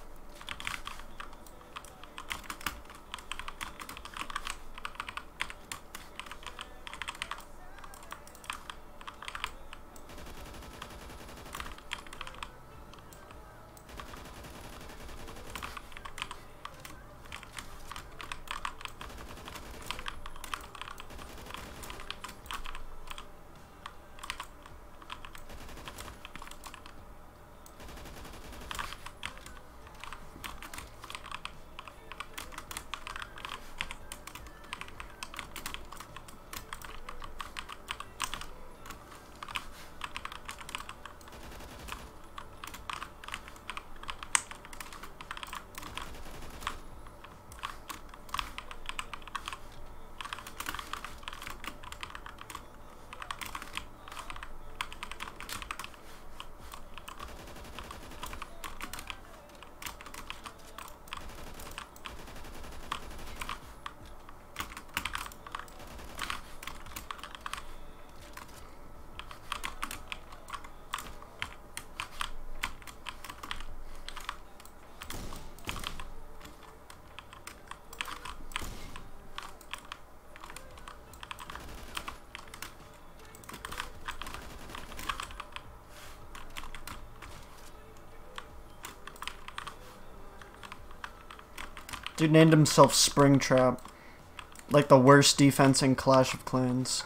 Dude named himself Springtrap. Like the worst defense in Clash of Clans.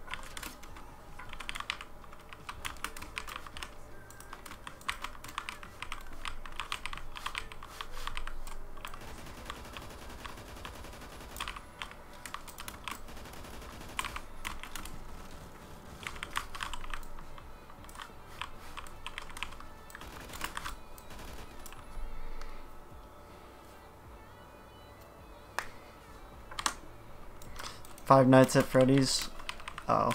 Five Nights at Freddy's. Oh.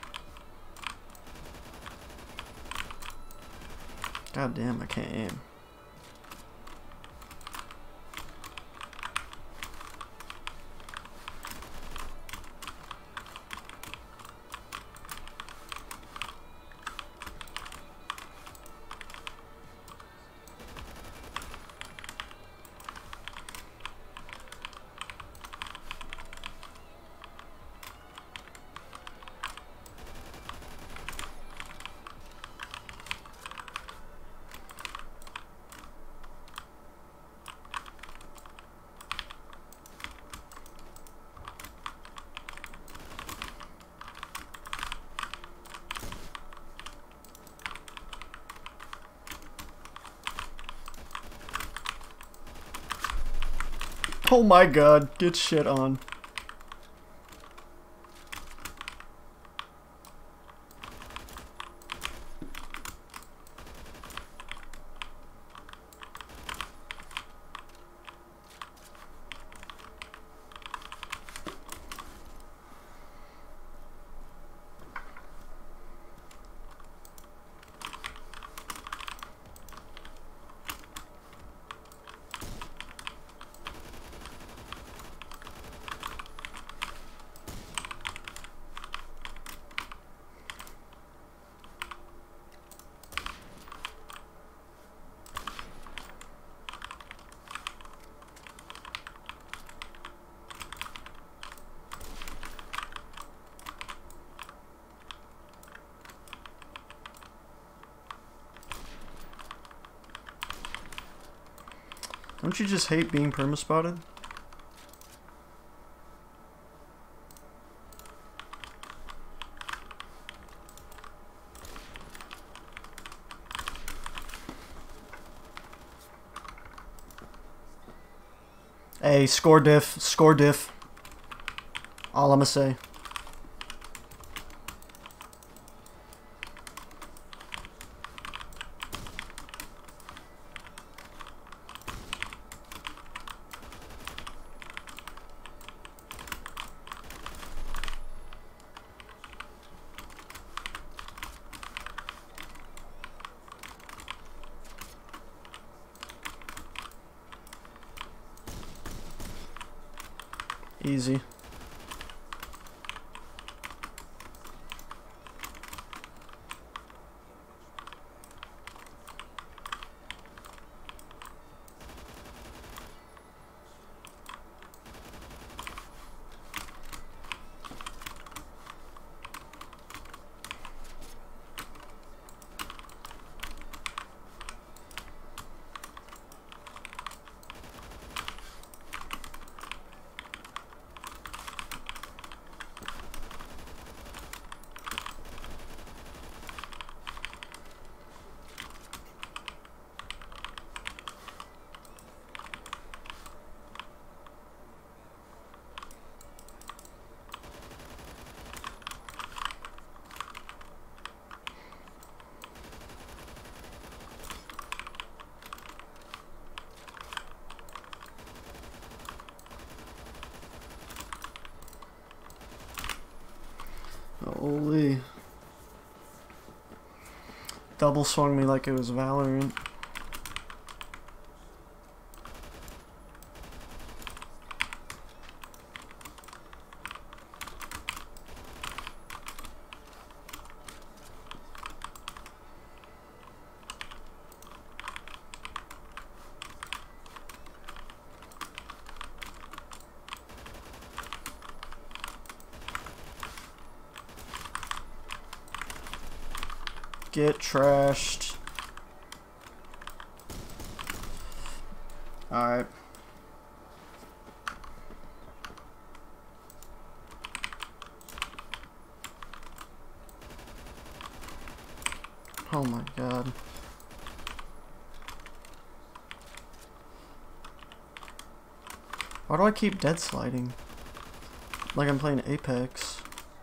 God damn, I can't aim. Oh my god, get shit on. Don't you just hate being perma-spotted? Hey, score diff, score diff. All I'ma say. Easy. Holy. Double swung me like it was Valorant. Get trashed. Alright. Oh my god. Why do I keep dead sliding? Like I'm playing Apex.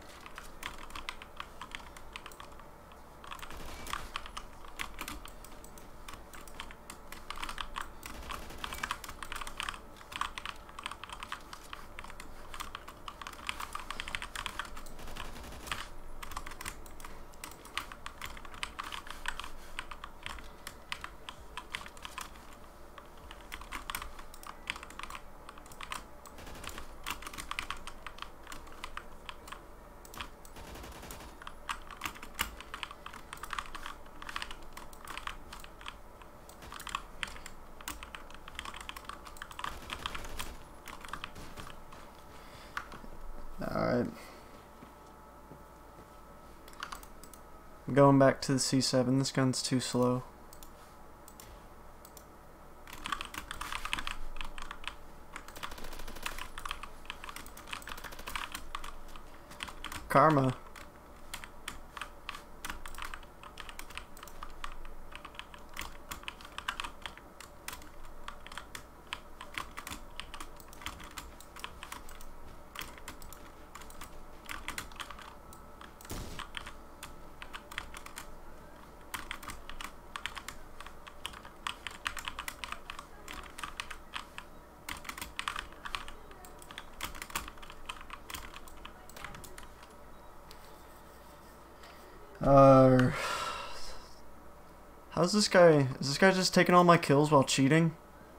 Alright. I'm going back to the C seven. This gun's too slow. Karma. Uh, how's this guy? Is this guy just taking all my kills while cheating?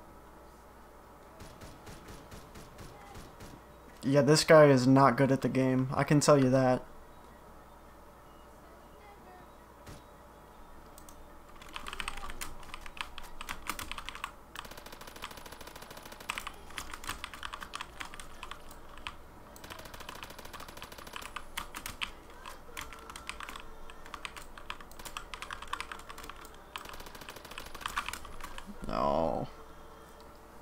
Yeah, this guy is not good at the game. I can tell you that. No.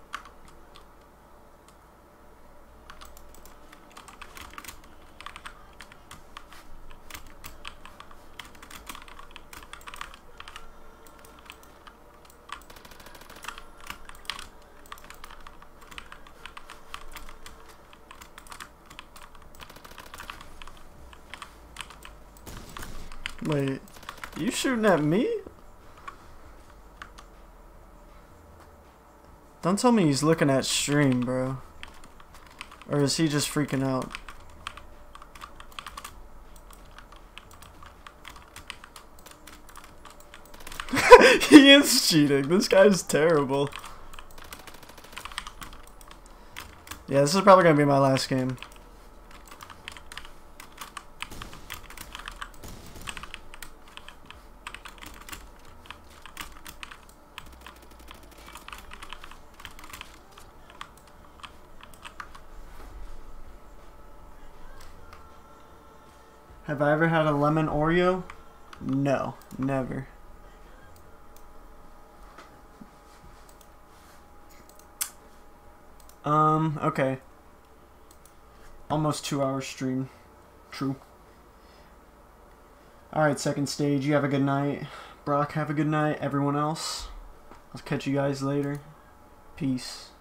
Wait, you shooting at me? Don't tell me he's looking at stream, bro. Or is he just freaking out? He is cheating. This guy's terrible. Yeah, this is probably gonna be my last game. Have I ever had a lemon Oreo? No, never. Um, okay. Almost two hour stream. True. Alright, second stage. You have a good night. Brock, have a good night. Everyone else, I'll catch you guys later. Peace.